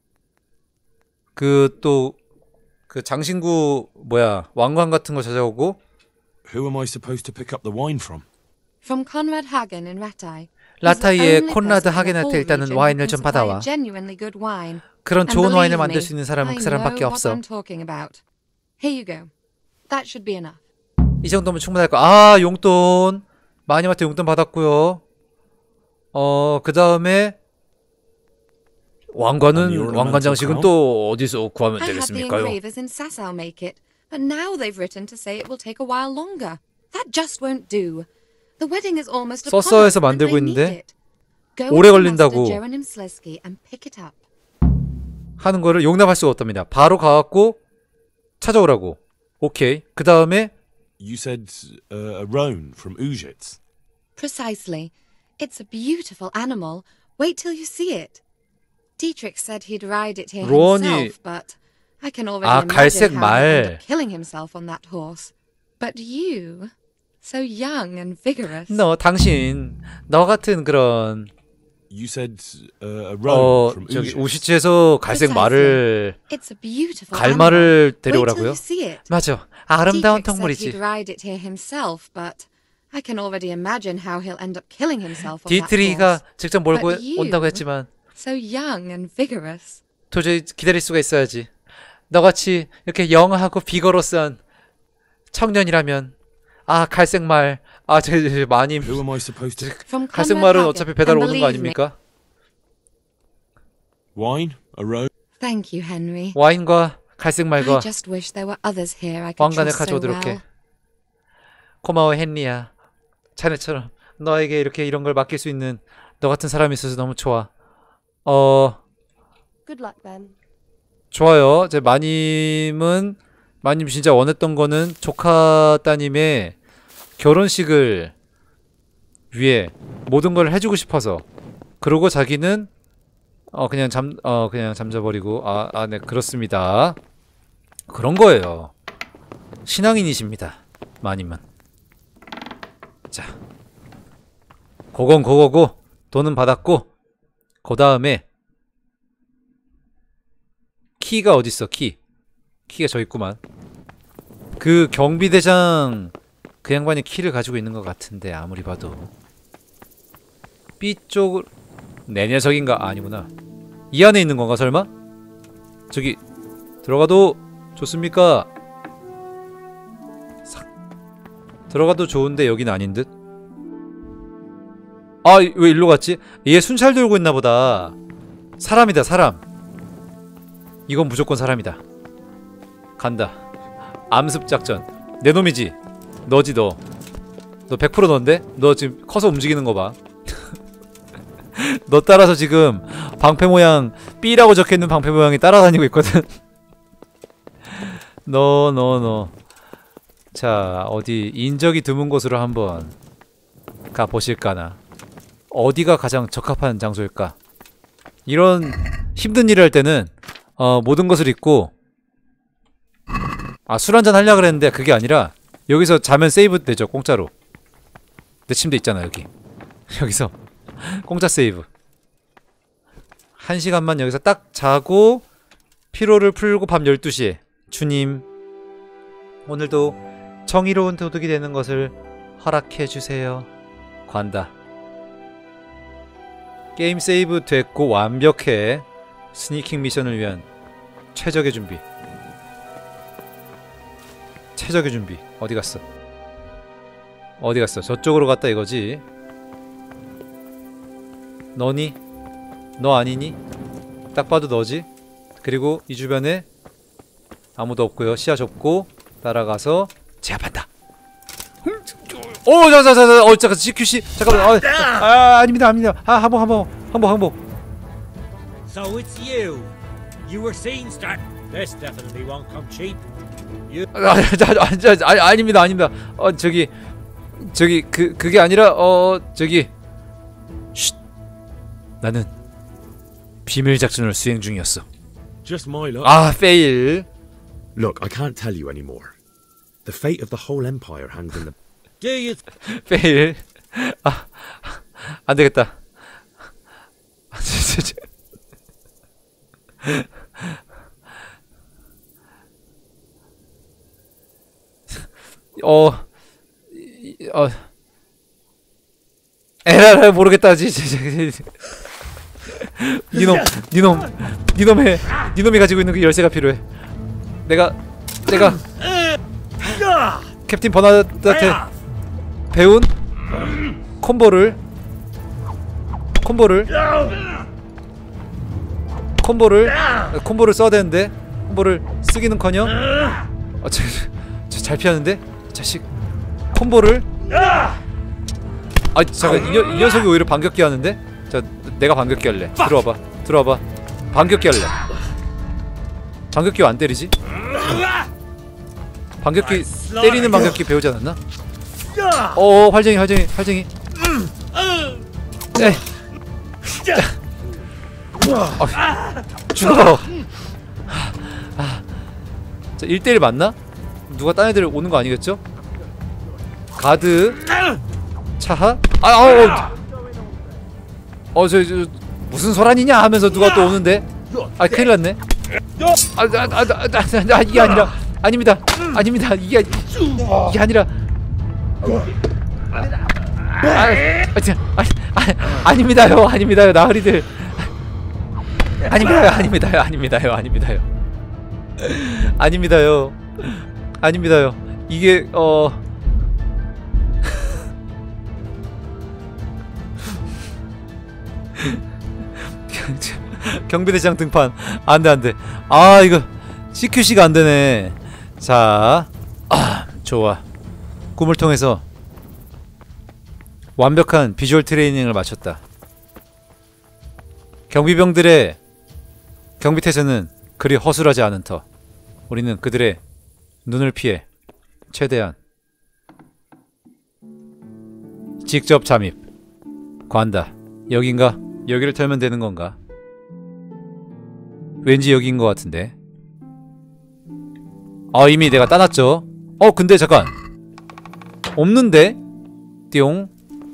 그 또 그 장신구 뭐야 왕관 같은 거 찾아오고 Who am I supposed to pick up the wine from? From Conrad Hagen in Rattay. 라타이의 콘라드 하겐한테 일단은 와인을 좀 받아와. Genuinely good wine. 그런 And 좋은 believe 와인을 me, 만들 수 있는 사람은 I 그 사람밖에 know 없어. what I'm talking about. Here you go. That should be enough. 이 정도면 충분할 거. 아, 용돈. 마님한테 용돈 받았고요. 어, 그 다음에 왕관은 왕관 장식은 또 어디서 구하면 I had the 되겠습니까요? engravers in Sasau make it, but now they've written to say it will take a while longer. That just won't do. The wedding is almost upon us, 서서에서 and they 만들고 need 있는데 it. Go 오래 to Master 걸린다고. Jeronim Slesky and pick it up. 하는 거를 용납할 수가 없답니다. 바로 가갖고 찾아오라고. 오케이. 그 다음에 You said uh, a roan from Uzhitz. Precisely. It's a beautiful animal. Wait till you see it. Dietrich said he'd ride it here 로언이 himself, but I can already 아, 갈색 imagine how he'll end 말. up killing himself on that horse. But you, so young and vigorous. 너 당신 너 같은 그런 You said uh, a roan 어 from 저기 Uzhitz. 우시츠에서 갈색 말을 It's a beautiful 갈말을 animal. 데려오라고요? Wait till you see it. 맞아. 아름다운 Dietrich said 동물이지. he'd ride it here himself, but I can already imagine how he'll end up killing himself on that horse. 디트리가 직접 몰고 But you- 온다고 했지만 So young and vigorous. 도저히 기다릴 수가 있어야지. 너같이 이렇게 영하고 비거러스한 청년이라면 아 갈색 말 아 저 많이 Who am I supposed to? From 갈색 Conrad 말은 Hagen, 어차피 배달 and 오는 거 believe me- 아닙니까? Wine? A roan? Thank you, Henry. 와인과 갈색 말과 I just wish there were others here I could 왕관을 trust so 가져오도록 해. well. 고마워 헨리야. 자네처럼 너에게 이렇게 이런 걸 맡길 수 있는 너 같은 사람이 있어서 너무 좋아. 어 Good luck then. 좋아요. 제 마님은 마님 진짜 원했던 거는 조카 따님의 결혼식을 위해 모든 걸 해주고 싶어서 그러고 자기는 어 그냥 잠 어 그냥 잠자버리고 아 아 네 그렇습니다. 그런 거예요. 신앙인이십니다. 마님은. 자, 그건 그거고 돈은 받았고 그 다음에 키가 어딨어 키 키가 저 있구만. 그 경비대장 그 양반이 키를 가지고 있는 것 같은데 아무리 봐도 B 쪽을 내 녀석인가? 아, 아니구나. 이 안에 있는 건가 설마? 저기 들어가도 좋습니까? 싹 들어가도 좋은데 여긴 아닌 듯? 아 왜 일로 갔지? 얘 순찰 돌고 있나 보다. 사람이다 사람. 이건 무조건 사람이다. 간다. 암습작전. 내 놈이지? 너지 너. 너 백 퍼센트 넌데? 너 지금 커서 움직이는 거 봐. 너 따라서 지금 방패 모양 B라고 적혀있는 방패 모양이 따라다니고 있거든. 너 너 너. 자 어디 인적이 드문 곳으로 한번 가보실까나. 어디가 가장 적합한 장소일까? 이런 힘든 일을 할 때는 어, 모든 것을 잊고 아, 술 한잔 하려고 그랬는데 그게 아니라 여기서 자면 세이브 되죠. 공짜로. 내 침대 있잖아 여기. 여기서 공짜 세이브. 한 시간만 여기서 딱 자고 피로를 풀고 밤 열두 시에 주님 오늘도 정의로운 도둑이 되는 것을 허락해주세요. 관다. 게임 세이브 됐고 완벽해. 스니킹 미션을 위한 최적의 준비. 최적의 준비. 어디 갔어? 어디 갔어? 저쪽으로 갔다 이거지. 너니? 너 아니니? 딱 봐도 너지? 그리고 이 주변에 아무도 없고요. 시야 좁고 따라가서 제압한다. 오, 자, 자, 자, 자, 어, 잠깐, 씨큐씨, 잠깐만, 아, 아, 아닙니다, 아닙니다. 아, 항복, 항복, 항복, 항복. So it's you. You were seen start. This definitely won't come cheap. You. 아, 자, 아, 자, 아, 아닙니다, 아닙니다. 어, 저기, 저기, 그, 그게 아니라, 어, 저기, 쉿. 나는 비밀 작전을 수행 중이었어. Just my luck. 아, 페일. Look, I can't tell you anymore. The fate of the whole empire hangs in the... Do you? 페일. 아, 안 되겠다. 아, 저, 저, 저. 어, 이- 어, 에라라 모르겠다. 지, 지, 지, 지. 니놈, 니놈, 니놈의, 니놈이 가지고 있는 그 열쇠가 필요해. 내가, 내가 캡틴 버나드한테 배운 콤보를, 콤보를 콤보를 콤보를 써야 되는데 콤보를 쓰기는커녕 어, 저, 저, 잘 피하는데 자식 콤보를 아 잠깐 이, 녀, 이 녀석이 오히려 반격기 하는데 자 내가 반격기 할래. 들어와봐 들어와봐 반격기 할래. 반격기 왜 안 때리지? 반격기 때리는 반격기 배우지 않았나? 어 활쟁이 활쟁이 활쟁이 에이 아, 죽어. 자 일 대 일 맞나? 누가 딴 애들 오는 거 아니겠죠? 가드 차하? 아 아우 어 저 저 무슨 소란이냐 하면서 누가 또 오는데 아 큰일 났네. 아, 아, 아, 아, 아, 아, 이게 아니라 아닙니다 아닙니다 이게 이게 아니라 아, 아, 아, 아, 아닙니다요 아닙니다요 나으리들 아닙니다요 아닙니다요 아닙니다요 아닙니다요 아닙니다요 아닙니다요 이게 어 경비대장 등판 안돼 안돼 아 이거 씨큐씨가 안되네. 자 아, 좋아 꿈을 통해서 완벽한 비주얼 트레이닝을 마쳤다. 경비병들의 경비태세는 그리 허술하지 않은 터 우리는 그들의 눈을 피해 최대한 직접 잠입 관다. 여긴가? 여기를 털면 되는 건가? 왠지 여기인 것 같은데. 아 이미 내가 따놨죠? 어 근데 잠깐 없는데? 띠용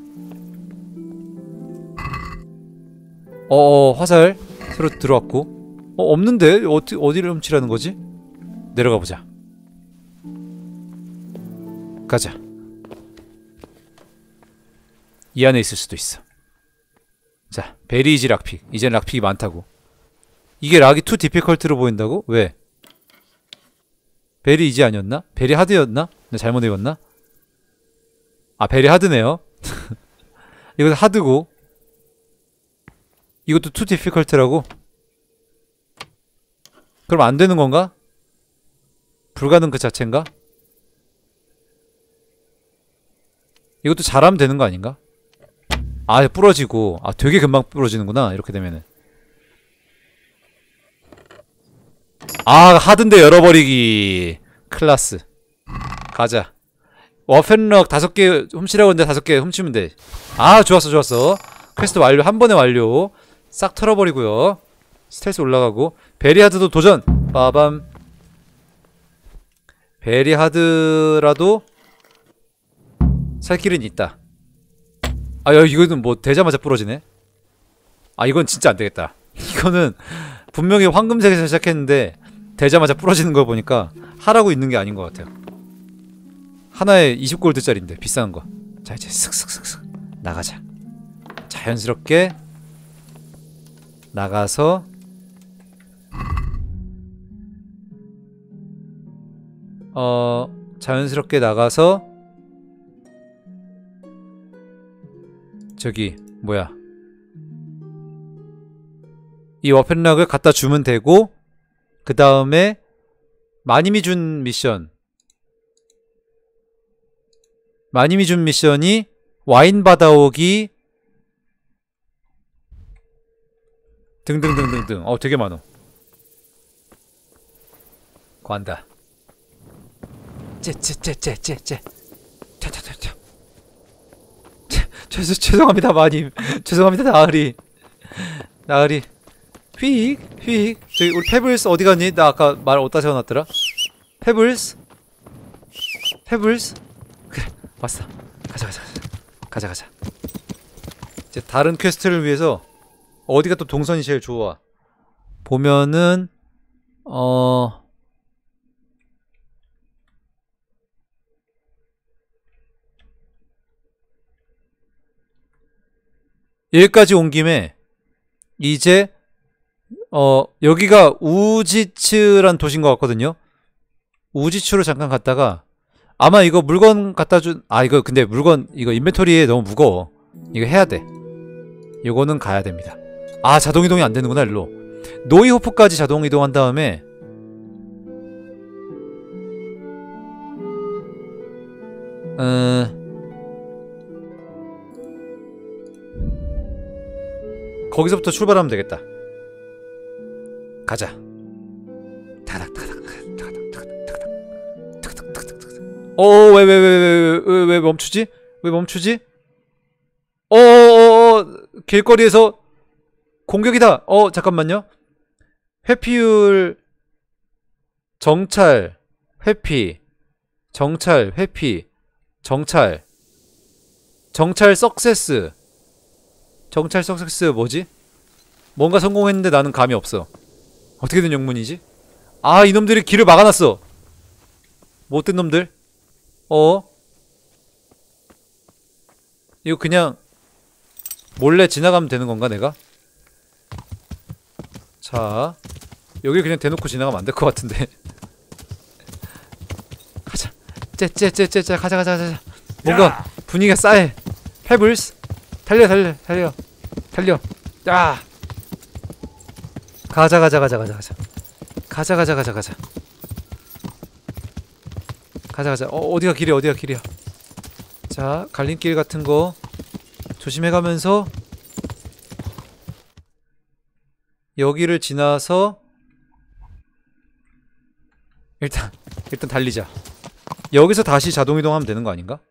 어어 화살 새로 들어왔고 어 없는데? 어디, 어디를 훔치라는 거지? 내려가 보자. 가자. 이 안에 있을 수도 있어. 자 베리이지 락픽. 이젠 락픽이 많다고. 이게 락이 투 디피컬트로 보인다고? 왜? 베리 이지 아니었나? 베리 하드였나? 내가 잘못 읽었나? 아 베리 하드네요. 이건 하드고 이것도 투 디피컬트라고? 그럼 안 되는 건가? 불가능 그 자체인가? 이것도 잘하면 되는 거 아닌가? 아 부러지고 아 되게 금방 부러지는구나 이렇게 되면은. 아 하드인데 열어버리기 클라스. 가자. 워펜럭 다섯 개 훔치라고 했는데 다섯 개 훔치면 돼. 아 좋았어 좋았어. 퀘스트 완료. 한 번에 완료. 싹 털어버리고요. 스텔스 올라가고 베리하드도 도전. 빠밤. 베리하드라도 살 길은 있다. 아 야, 이거는 뭐 되자마자 부러지네. 아 이건 진짜 안되겠다. 이거는 분명히 황금색에서 시작했는데 되자마자 부러지는 걸 보니까 하라고 있는 게 아닌 것 같아요. 하나에 이십 골드짜리인데 비싼 거. 자 이제 슥슥슥슥 나가자. 자연스럽게 나가서 어 자연스럽게 나가서 저기 뭐야 이 워펜락을 갖다 주면 되고 그 다음에 마님이 준 미션 마님이 준 미션이 와인 받아오기 등등등등등. 어 되게 많어. 관다. 째째째째째째 차차차차. 죄송 죄송합니다 마님. 죄송합니다 나으리. 나으리. 휙 휙. 저기 우리 페블스 어디 갔니? 나 아까 말 어디다 세워놨더라? 페블스. 페블스. 그래 왔어. 가자 가자 가자 가자. 이제 다른 퀘스트를 위해서 어디가 또 동선이 제일 좋아? 보면은 어 여기까지 온 김에 이제 어 여기가 우지츠란 도시인 것 같거든요. 우지츠로 잠깐 갔다가 아마 이거 물건 갖다 준 아 이거 근데 물건 이거 인벤토리에 너무 무거워. 이거 해야 돼. 이거는 가야 됩니다. 아 자동이동이 안 되는구나 일로. 노이호프까지 자동 이동한 다음에 어... 거기서부터 출발하면 되겠다. 가자. 타닥 타닥 타닥 타닥 타닥 타닥 타닥 타닥. 어, 왜 왜 왜 왜 왜 왜 멈추지? 왜 멈추지? 어, 어, 어, 길거리에서 공격이다. 어, 잠깐만요. 회피율 정찰 회피 정찰 회피 정찰 정찰 석세스 정찰 석세스 뭐지? 뭔가 성공했는데 나는 감이 없어. 어떻게 된 영문이지? 아, 이놈들이 길을 막아놨어. 못된 놈들. 어? 이거 그냥 몰래 지나가면 되는 건가 내가? 자, 여기 그냥 대놓고 지나가면 안 될 것 같은데. 가자. 째째째째째 가자 가자 가자. 뭔가 분위기가 싸해. 페블스 달려 달려 달려 달려. 야. 가자 가자 가자 가자 가자. 가자 가자 가자 가자. 가자 가자. 어, 어디가 길이야 어디가 길이야. 자, 갈림길 같은 거 조심해가면서 여기를 지나서 일단 일단 달리자. 여기서 다시 자동 이동하면 되는 거 아닌가?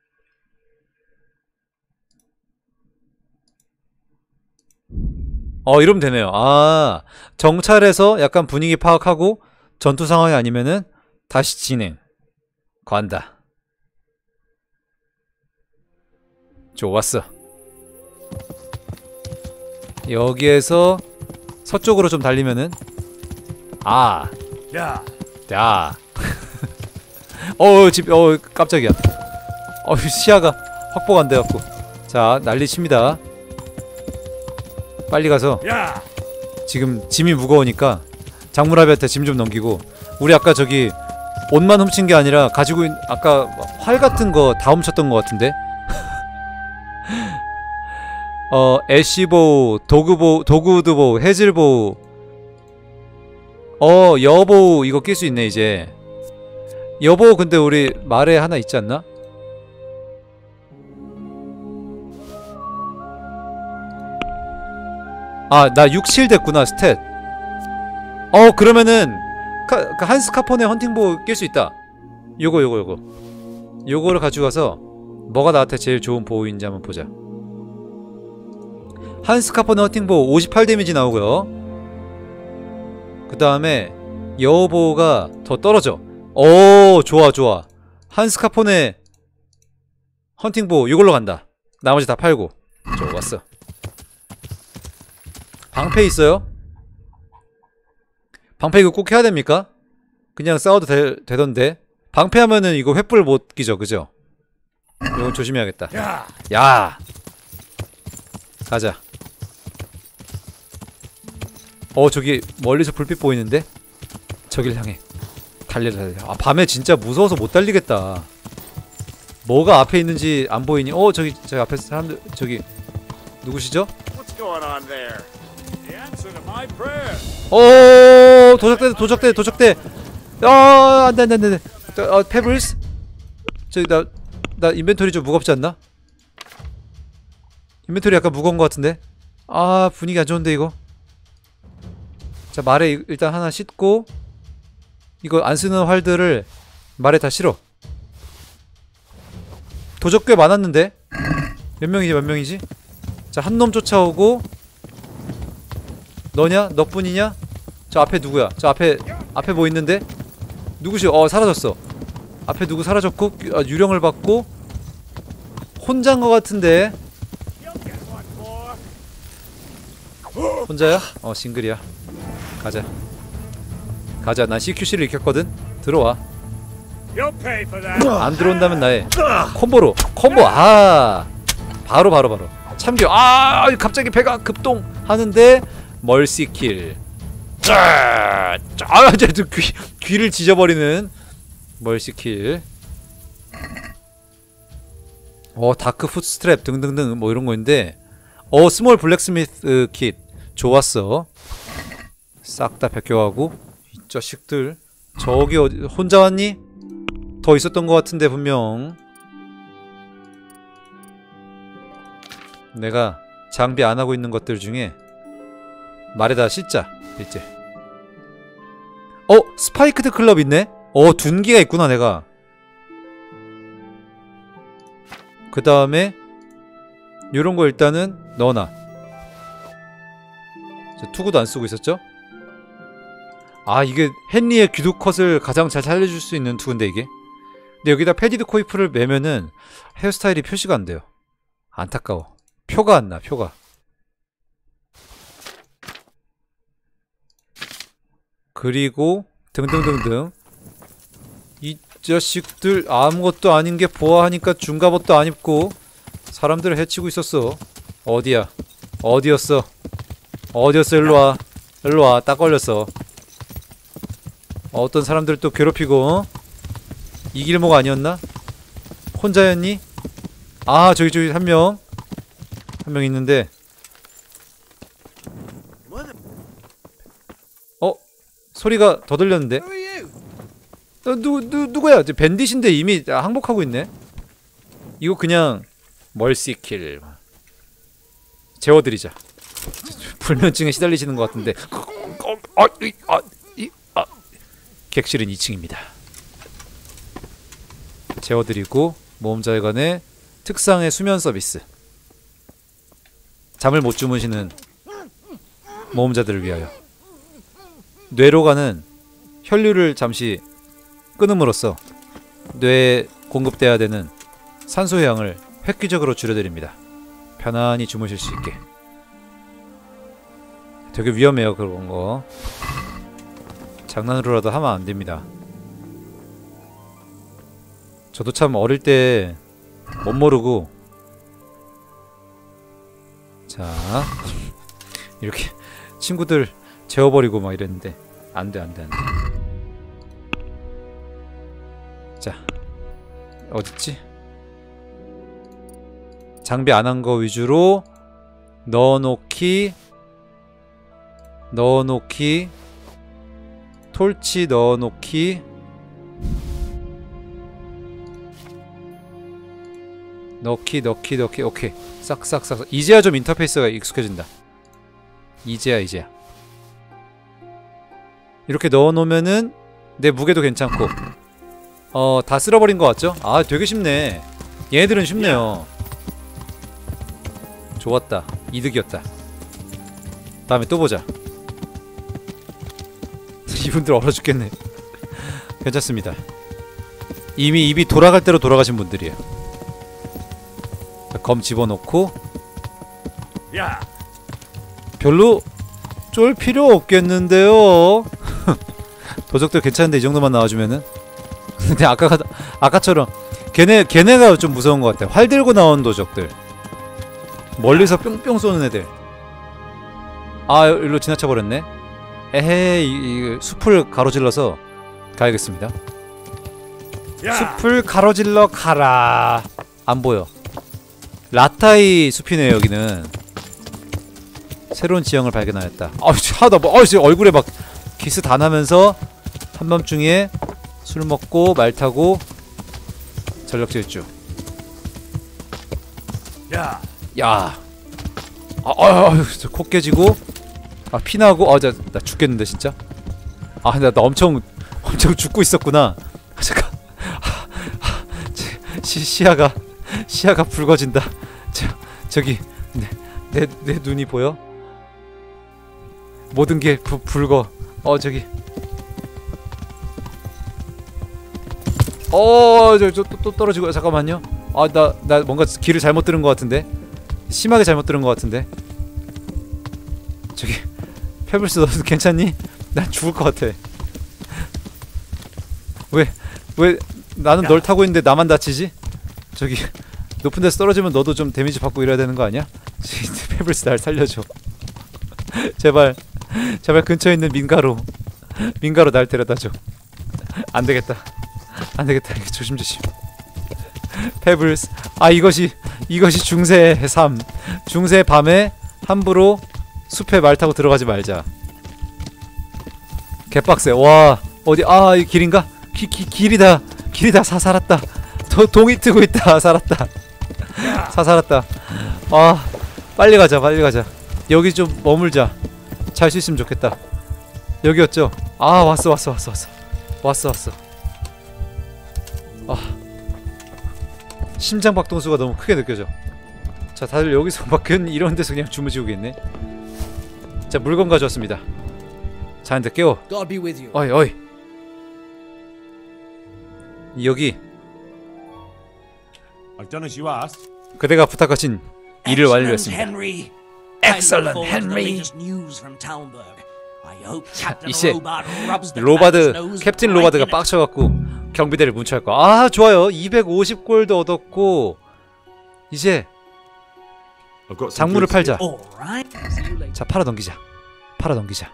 어, 이러면 되네요. 아, 정찰해서 약간 분위기 파악하고 전투 상황이 아니면은 다시 진행. 간다. 좋았어. 여기에서 서쪽으로 좀 달리면은 아, 야, 야. 어, 집, 어, 깜짝이야. 어, 시야가 확보가 안 돼갖고. 자, 난리 칩니다. 빨리 가서. 야. 지금 짐이 무거우니까 장무라비한테 짐 좀 넘기고. 우리 아까 저기 옷만 훔친 게 아니라 가지고 있, 아까 활 같은 거 다 훔쳤던 것 같은데. 어, 애쉬보우, 도구보우, 도구드보우, 해질보우. 어, 여보우 이거 낄 수 있네 이제. 여보우 근데 우리 말에 하나 있지 않나? 아, 나 육, 칠 됐구나 스탯. 어, 그러면은 카, 그 한스 카폰의 헌팅보우 낄 수 있다. 요거 요거 요거 요거를 가지고 가서 뭐가 나한테 제일 좋은 보우인지 한번 보자. 한스 카폰의 헌팅보우 오십팔 데미지 나오고요. 그 다음에 여보우가 더 떨어져. 오, 좋아 좋아. 한스 카폰의 헌팅보우 이걸로 간다. 나머지 다 팔고. 좋았어. 방패 있어요? 방패 이거 꼭 해야 됩니까? 그냥 싸워도 되, 되던데. 방패 하면은 이거 횃불 못 끼죠, 그죠? 이건 조심해야겠다. 야. 야. 가자. 어, 저기 멀리서 불빛 보이는데? 저길 향해. 달려 달려. 아, 밤에 진짜 무서워서 못 달리겠다. 뭐가 앞에 있는지 안 보이니? 어, 저기 저기 앞에 사람들 저기 누구시죠? What's going on there? The answer to my prayer. 오, 도적대 도적대 도적대. 아, 안돼 안돼 안돼. 어, 페블스. 저기 나 나 인벤토리 좀 무겁지 않나? 인벤토리 약간 무거운 것 같은데. 아, 분위기 안 좋은데 이거. 자, 말에 일단 하나 싣고 이거 안 쓰는 활들을 말에 다 실어. 도적 꽤 많았는데 몇 명이지 몇 명이지? 자, 한 놈 쫓아오고. 너냐? 너뿐이냐? 저 앞에 누구야? 저 앞에 앞에 뭐 있는데? 누구시? 어, 사라졌어. 앞에 누구 사라졌고. 아, 유령을 받고 혼자인 것 같은데. 혼자야? 어, 싱글이야. 가자. 가자. 난 씨큐씨를 익혔거든. 들어와. You'll pay for that. 안 들어온다면 나의 콤보로. 콤보. 아, 바로 바로 바로 참교. 아, 갑자기 배가 급동 하는데 멀시킬. 짜, 아, 이제 귀 귀를 찢어버리는 멀시킬. 어, 다크 풋스트랩 등등등 뭐 이런 거인데. 어, 스몰 블랙스미스 킷 좋았어. 싹 다 벗겨가고. 이 자식들 저기 어디 혼자 왔니? 더 있었던 것 같은데 분명. 내가 장비 안 하고 있는 것들 중에 말에다 씻자 이제. 어? 스파이크드 클럽 있네? 어 둔기가 있구나 내가. 그 다음에 요런거 일단은 넣어놔. 저 투구도 안 쓰고 있었죠? 아 이게 헨리의 귀두 컷을 가장 잘 살려줄 수 있는 투구인데 이게. 근데 여기다 패디드 코이프를 매면은 헤어스타일이 표시가 안 돼요. 안타까워. 표가 안 나, 표가. 그리고 등등등등. 이 자식들 아무것도 아닌 게 보아하니까 중갑옷도 안 입고 사람들을 해치고 있었어. 어디야? 어디였어? 어디였어? 일로와. 일로와. 딱 걸렸어. 어떤 사람들 또 괴롭히고. 어? 이 길목 아니었나? 혼자였니? 아 저기 저기 한 명 한 명 있는데. 어? 소리가 더 들렸는데? 어, 누, 누, 누구야? 밴딧인데 이미 항복하고 있네? 이거 그냥 멀시킬 재워드리자. 불면증에 시달리시는 것 같은데. 아, 이, 아, 이, 아. 객실은 이 층입니다. 재워드리고 모험자회관의 특상의 수면 서비스. 잠을 못 주무시는 모험자들을 위하여. 뇌로 가는 혈류를 잠시 끊음으로써 뇌에 공급돼야 되는 산소의 양을 획기적으로 줄여드립니다. 편안히 주무실 수 있게. 되게 위험해요 그런 거. 장난으로라도 하면 안 됩니다. 저도 참 어릴 때 못 모르고 자 이렇게 친구들 재워버리고 막 이랬는데 안돼 안돼 안돼. 자 어딨지? 장비 안 한 거 위주로 넣어놓기 넣어놓기 톨치 넣어놓기 넣기 넣기 넣기. 오케이 싹싹싹. 이제야 좀 인터페이스가 익숙해진다. 이제야 이제야. 이렇게 넣어놓으면은 내 무게도 괜찮고. 어 다 쓸어버린 것 같죠? 아 되게 쉽네. 얘네들은 쉽네요. 좋았다. 이득이었다. 다음에 또 보자. 이분들 얼어 죽겠네. 괜찮습니다. 이미 입이 돌아갈 대로 돌아가신 분들이에요. 자, 검 집어넣고. 야. 별로 쫄 필요 없겠는데요. 도적들 괜찮은데 이 정도만 나와주면은. 근데 아까 아까처럼 걔네 걔네가 좀 무서운 것 같아. 활 들고 나온 도적들. 멀리서 뿅뿅 쏘는 애들. 아 일로 지나쳐 버렸네. 에헤이 이, 이, 숲을 가로질러서 가야겠습니다. 야. 숲을 가로질러 가라. 안 보여. 라타이 숲이네요 여기는. 새로운 지형을 발견하였다. 아우 하다 뭐 아우 얼굴에 막 기스 다 나면서 한밤중에 술 먹고 말 타고 전력 질주. 야. 야. 아, 아, 아, 코 깨지고. 아, 피나고. 아, 나, 나 죽겠는데 진짜. 아, 나, 나 엄청 엄청 죽고 있었구나. 아, 잠깐. 아, 아, 시, 시야가 시야가 붉어진다. 저, 저기 내, 내, 내 눈이 보여? 모든 게 부, 붉어. 어, 저기. 어, 저, 저, 또, 또 떨어지고. 잠깐만요. 아, 나, 나 뭔가 길을 잘못 들은 것 같은데? 심하게 잘못 들은 것 같은데? 저기, 페블스 너 괜찮니? 난 죽을 것 같아. 왜, 왜, 나는 야. 널 타고 있는데 나만 다치지? 저기, 높은 데서 떨어지면 너도 좀 데미지 받고 이래야 되는 거 아니야? 페블스 날 살려줘. 제발, 제발 근처에 있는 민가로, 민가로 날 데려다줘. 안 되겠다. 안 되겠다. 조심조심. 페블스. 아 이것이 이것이 중세의 삶. 중세의 밤에 함부로 숲에 말 타고 들어가지 말자. 개빡세. 와 어디 아 이 길인가? 기, 기, 길이다 길이다. 사 살았다. 도, 동이 트고 있다. 살았다. 사 살았다. 아 빨리 가자 빨리 가자. 여기 좀 머물자. 잘 수 있으면 좋겠다. 여기였죠? 아 왔어 왔어 왔어 왔어 왔어 왔어. 아 심장 박동수가 너무 크게 느껴져. 자 다들 여기서 막 이런 데서 그냥 주무시고 있네. 자 물건 가져왔습니다. 자한테 깨워. God be with you. 어이 어이. 여기 I've done as you asked. 그대가 부탁하신 일을 완료했습니다. Henry. Excellent, I look forward to the Henry. latest news from Talmberg. I hope Captain 이제 Robard rubs the 로바드 cracks nose 캡틴 right 로바드가 in it. 빡쳐갖고 경비대를 문초할 거. 아 좋아요. 이백오십 골드 얻었고 이제 I've got some 작물을 goods 팔자. here. Alright. See you later. 자 팔아 넘기자. 팔아 넘기자.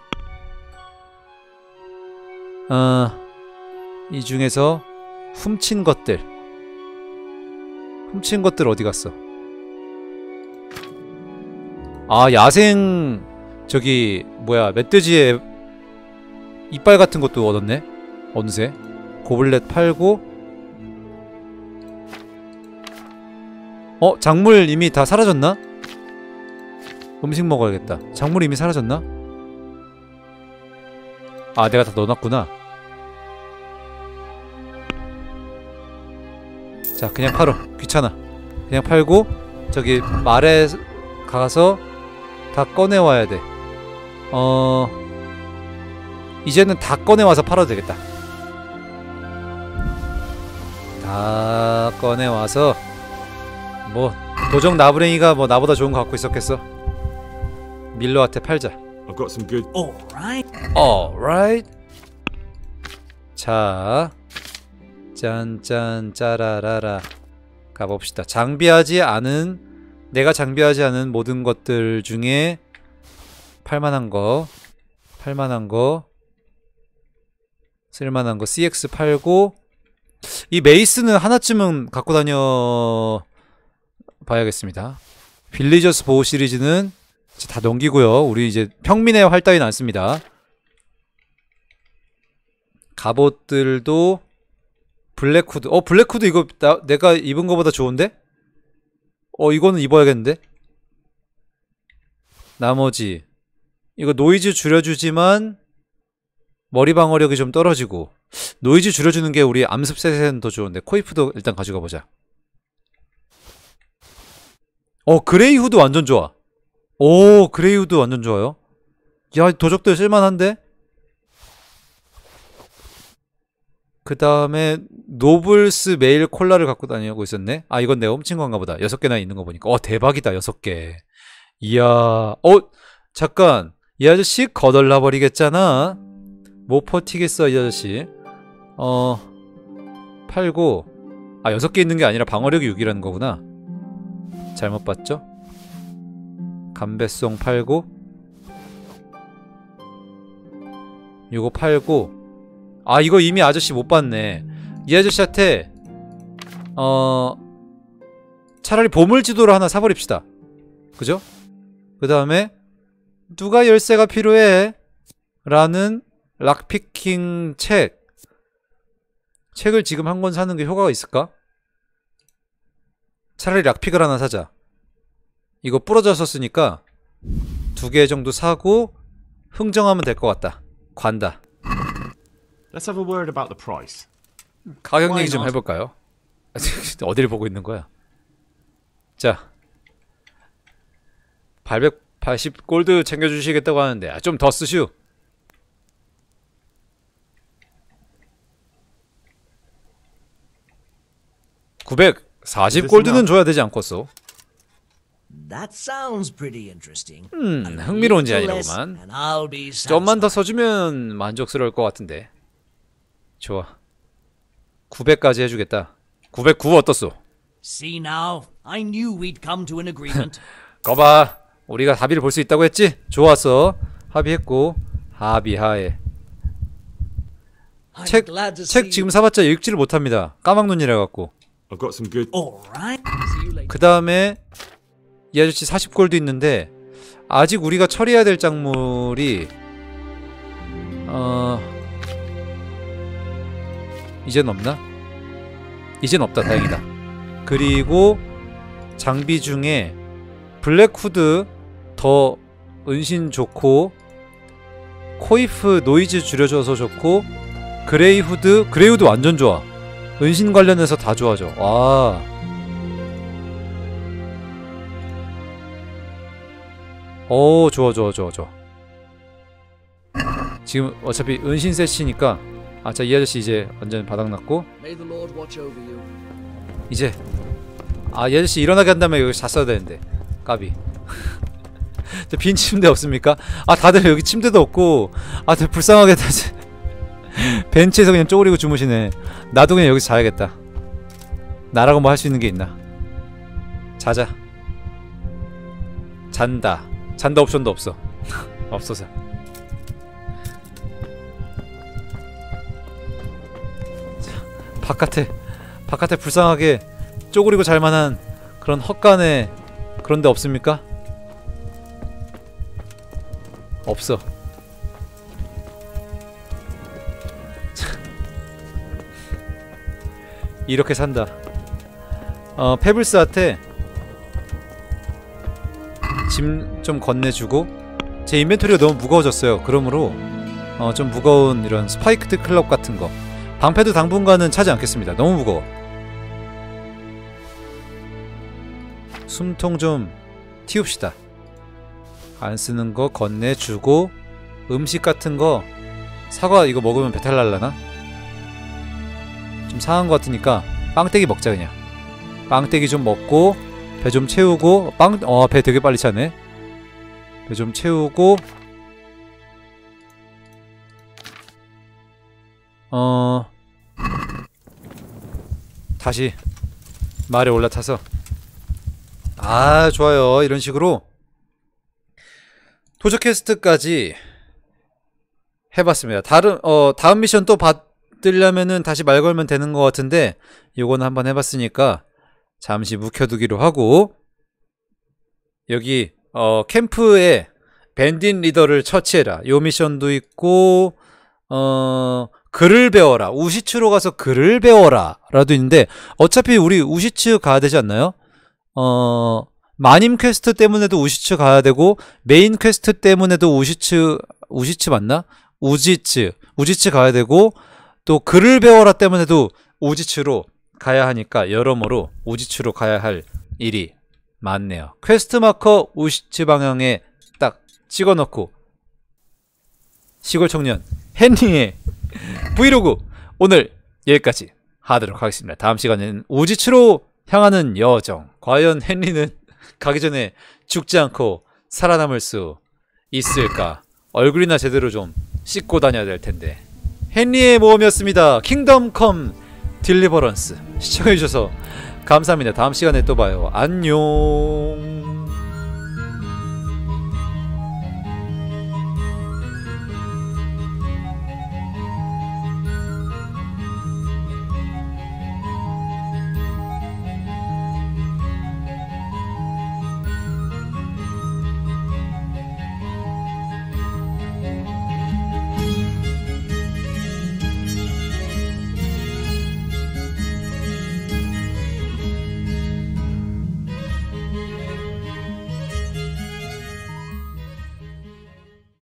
어, 이 중에서 훔친 것들. 훔친 것들 어디 갔어? 아 야생 저기 뭐야 멧돼지의 이빨 같은 것도 얻었네. 어느새 고블렛 팔고. 어 작물 이미 다 사라졌나? 음식 먹어야겠다. 작물 이미 사라졌나? 아 내가 다 넣어놨구나. 자 그냥 팔어. 귀찮아. 그냥 팔고 저기 말에 가서 다 꺼내와야 돼. 어... 이제는 다 꺼내와서 팔아도 되겠다. 다 꺼내와서 뭐 도적 나부랭이가 뭐 나보다 좋은 거 갖고 있었겠어. 밀러한테 팔자. I've got some good. Alright. Alright. 자 짠짠 짜라라라 가봅시다. 장비하지 않은 내가 장비하지 않은 모든 것들 중에 팔만한 거 팔만한 거 쓸만한 거 씨엑스 팔고. 이 메이스는 하나쯤은 갖고 다녀 봐야겠습니다. 빌리저스 보호 시리즈는 이제 다 넘기고요. 우리 이제 평민의 활 따위는 안 씁니다. 갑옷들도 블랙후드. 어 블랙후드 이거 나, 내가 입은 거보다 좋은데? 어 이거는 입어야겠는데? 나머지 이거 노이즈 줄여주지만 머리 방어력이 좀 떨어지고. 노이즈 줄여주는 게 우리 암습셋에는 더 좋은데 코이프도 일단 가져가 보자. 어 그레이 후드 완전 좋아. 오 그레이 후드 완전 좋아요. 야 도적들 쓸만한데? 그 다음에 노블스 메일 콜라를 갖고 다니고 있었네. 아 이건 내가 훔친 건가 보다. 여섯 개나 있는 거 보니까. 어 대박이다. 여섯 개. 이야. 어 잠깐 이 아저씨 거덜나 버리겠잖아. 못 버티겠어 이 아저씨. 어 팔고. 아 여섯 개 있는 게 아니라 방어력이 육이라는 거구나. 잘못 봤죠? 감배송 팔고. 요거 팔고. 아 이거 이미 아저씨 못 봤네. 이 아저씨한테 어 차라리 보물지도를 하나 사버립시다. 그죠? 그 다음에 누가 열쇠가 필요해? 라는 락피킹 책. 책을 지금 한 권 사는 게 효과가 있을까? 차라리 락픽을 하나 사자. 이거 부러져서 쓰니까 두 개 정도 사고 흥정하면 될 것 같다. 관다. Let's have a word about the price. 가격 얘기 좀 해볼까요? 어디를 보고 있는 거야? 자 팔백팔십 골드 챙겨주시겠다고 하는데 아, 좀 더 쓰슈. 구백사십 골드는 줘야 되지 않겠어? That sounds pretty interesting. 음, 흥미로운 Little 제안이로구만. less and I'll be 좀만 더 satisfied. 써주면 만족스러울 것 같은데. 좋아. 구백까지 해주겠다. 구백구 어떻소? See now, I knew we'd come to an agreement. 거봐, 우리가 합의를 볼 수 있다고 했지? 좋았어. 합의했고 합의하에. I'm 책, glad to 책 see 지금 사봤자 읽지를 못합니다. 까막눈이라 갖고. I've got some good. Alright. See you later. 그 다음에 이 아저씨 사십 골도 있는데 아직 우리가 처리해야 될 작물이 어... 이젠 없나? 이젠 없다. 다행이다. 그리고 장비 중에 블랙후드 더 은신 좋고, 코이프 노이즈 줄여줘서 좋고, 그레이후드 그레이후드 완전 좋아. 은신 관련해서 다 좋아져. 와. 오, 좋아 좋아 좋아 좋아. 지금 어차피 은신 세시니까. 아, 자, 이 아저씨 이제 완전 바닥났고. 이제 아, 이 아저씨 일어나게 한 다음에 여기 잤어야 되는데. 까비. 빈 침대 없습니까? 아, 다들 여기 침대도 없고. 아, 되게 불쌍하게 다들 벤치에서 그냥 쪼그리고 주무시네. 나도 그냥 여기서 자야겠다. 나라고 뭐 할 수 있는 게 있나. 자자. 잔다. 잔다 옵션도 없어. 없어서. 자, 바깥에 바깥에 불쌍하게 쪼그리고 잘만한 그런 헛간에 그런 데 없습니까? 없어. 이렇게 산다. 어, 페블스한테 짐 좀 건네주고. 제 인벤토리가 너무 무거워졌어요. 그러므로 어, 좀 무거운 이런 스파이크드 클럽 같은 거. 방패도 당분간은 차지 않겠습니다. 너무 무거워. 숨통 좀 틔웁시다. 안 쓰는 거 건네주고. 음식 같은 거. 사과 이거 먹으면 배탈 날라나? 좀 상한 거 같으니까 빵떼기 먹자 그냥. 빵떼기 좀 먹고 배 좀 채우고. 빵.. 어, 배 되게 빨리 차네. 배 좀 채우고. 어... 다시 말에 올라타서. 아, 좋아요. 이런 식으로 도적 퀘스트까지 해봤습니다. 다른 어 다음 미션 또 받으려면은 다시 말 걸면 되는 것 같은데, 요거는 한번 해봤으니까 잠시 묵혀두기로 하고. 여기 어 캠프에 밴딧 리더를 처치해라, 요 미션도 있고, 어 글을 배워라, 우시츠로 가서 글을 배워라 라도 있는데, 어차피 우리 우시츠 가야 되지 않나요? 어 마님 퀘스트 때문에도 우시츠 가야 되고, 메인 퀘스트 때문에도 우시츠 우시츠 맞나? 우지츠 우지츠 가야 되고, 또 글을 배워라 때문에도 우지츠로 가야 하니까 여러모로 우지츠로 가야 할 일이 많네요. 퀘스트 마커 우시츠 방향에 딱 찍어놓고 시골 청년 헨리의 브이로그 오늘 여기까지 하도록 하겠습니다. 다음 시간에는 우지츠로 향하는 여정. 과연 헨리는 가기 전에 죽지 않고 살아남을 수 있을까? 얼굴이나 제대로 좀 씻고 다녀야 될 텐데. 헨리의 모험이었습니다. 킹덤 컴 딜리버런스. 시청해주셔서 감사합니다. 다음 시간에 또 봐요. 안녕.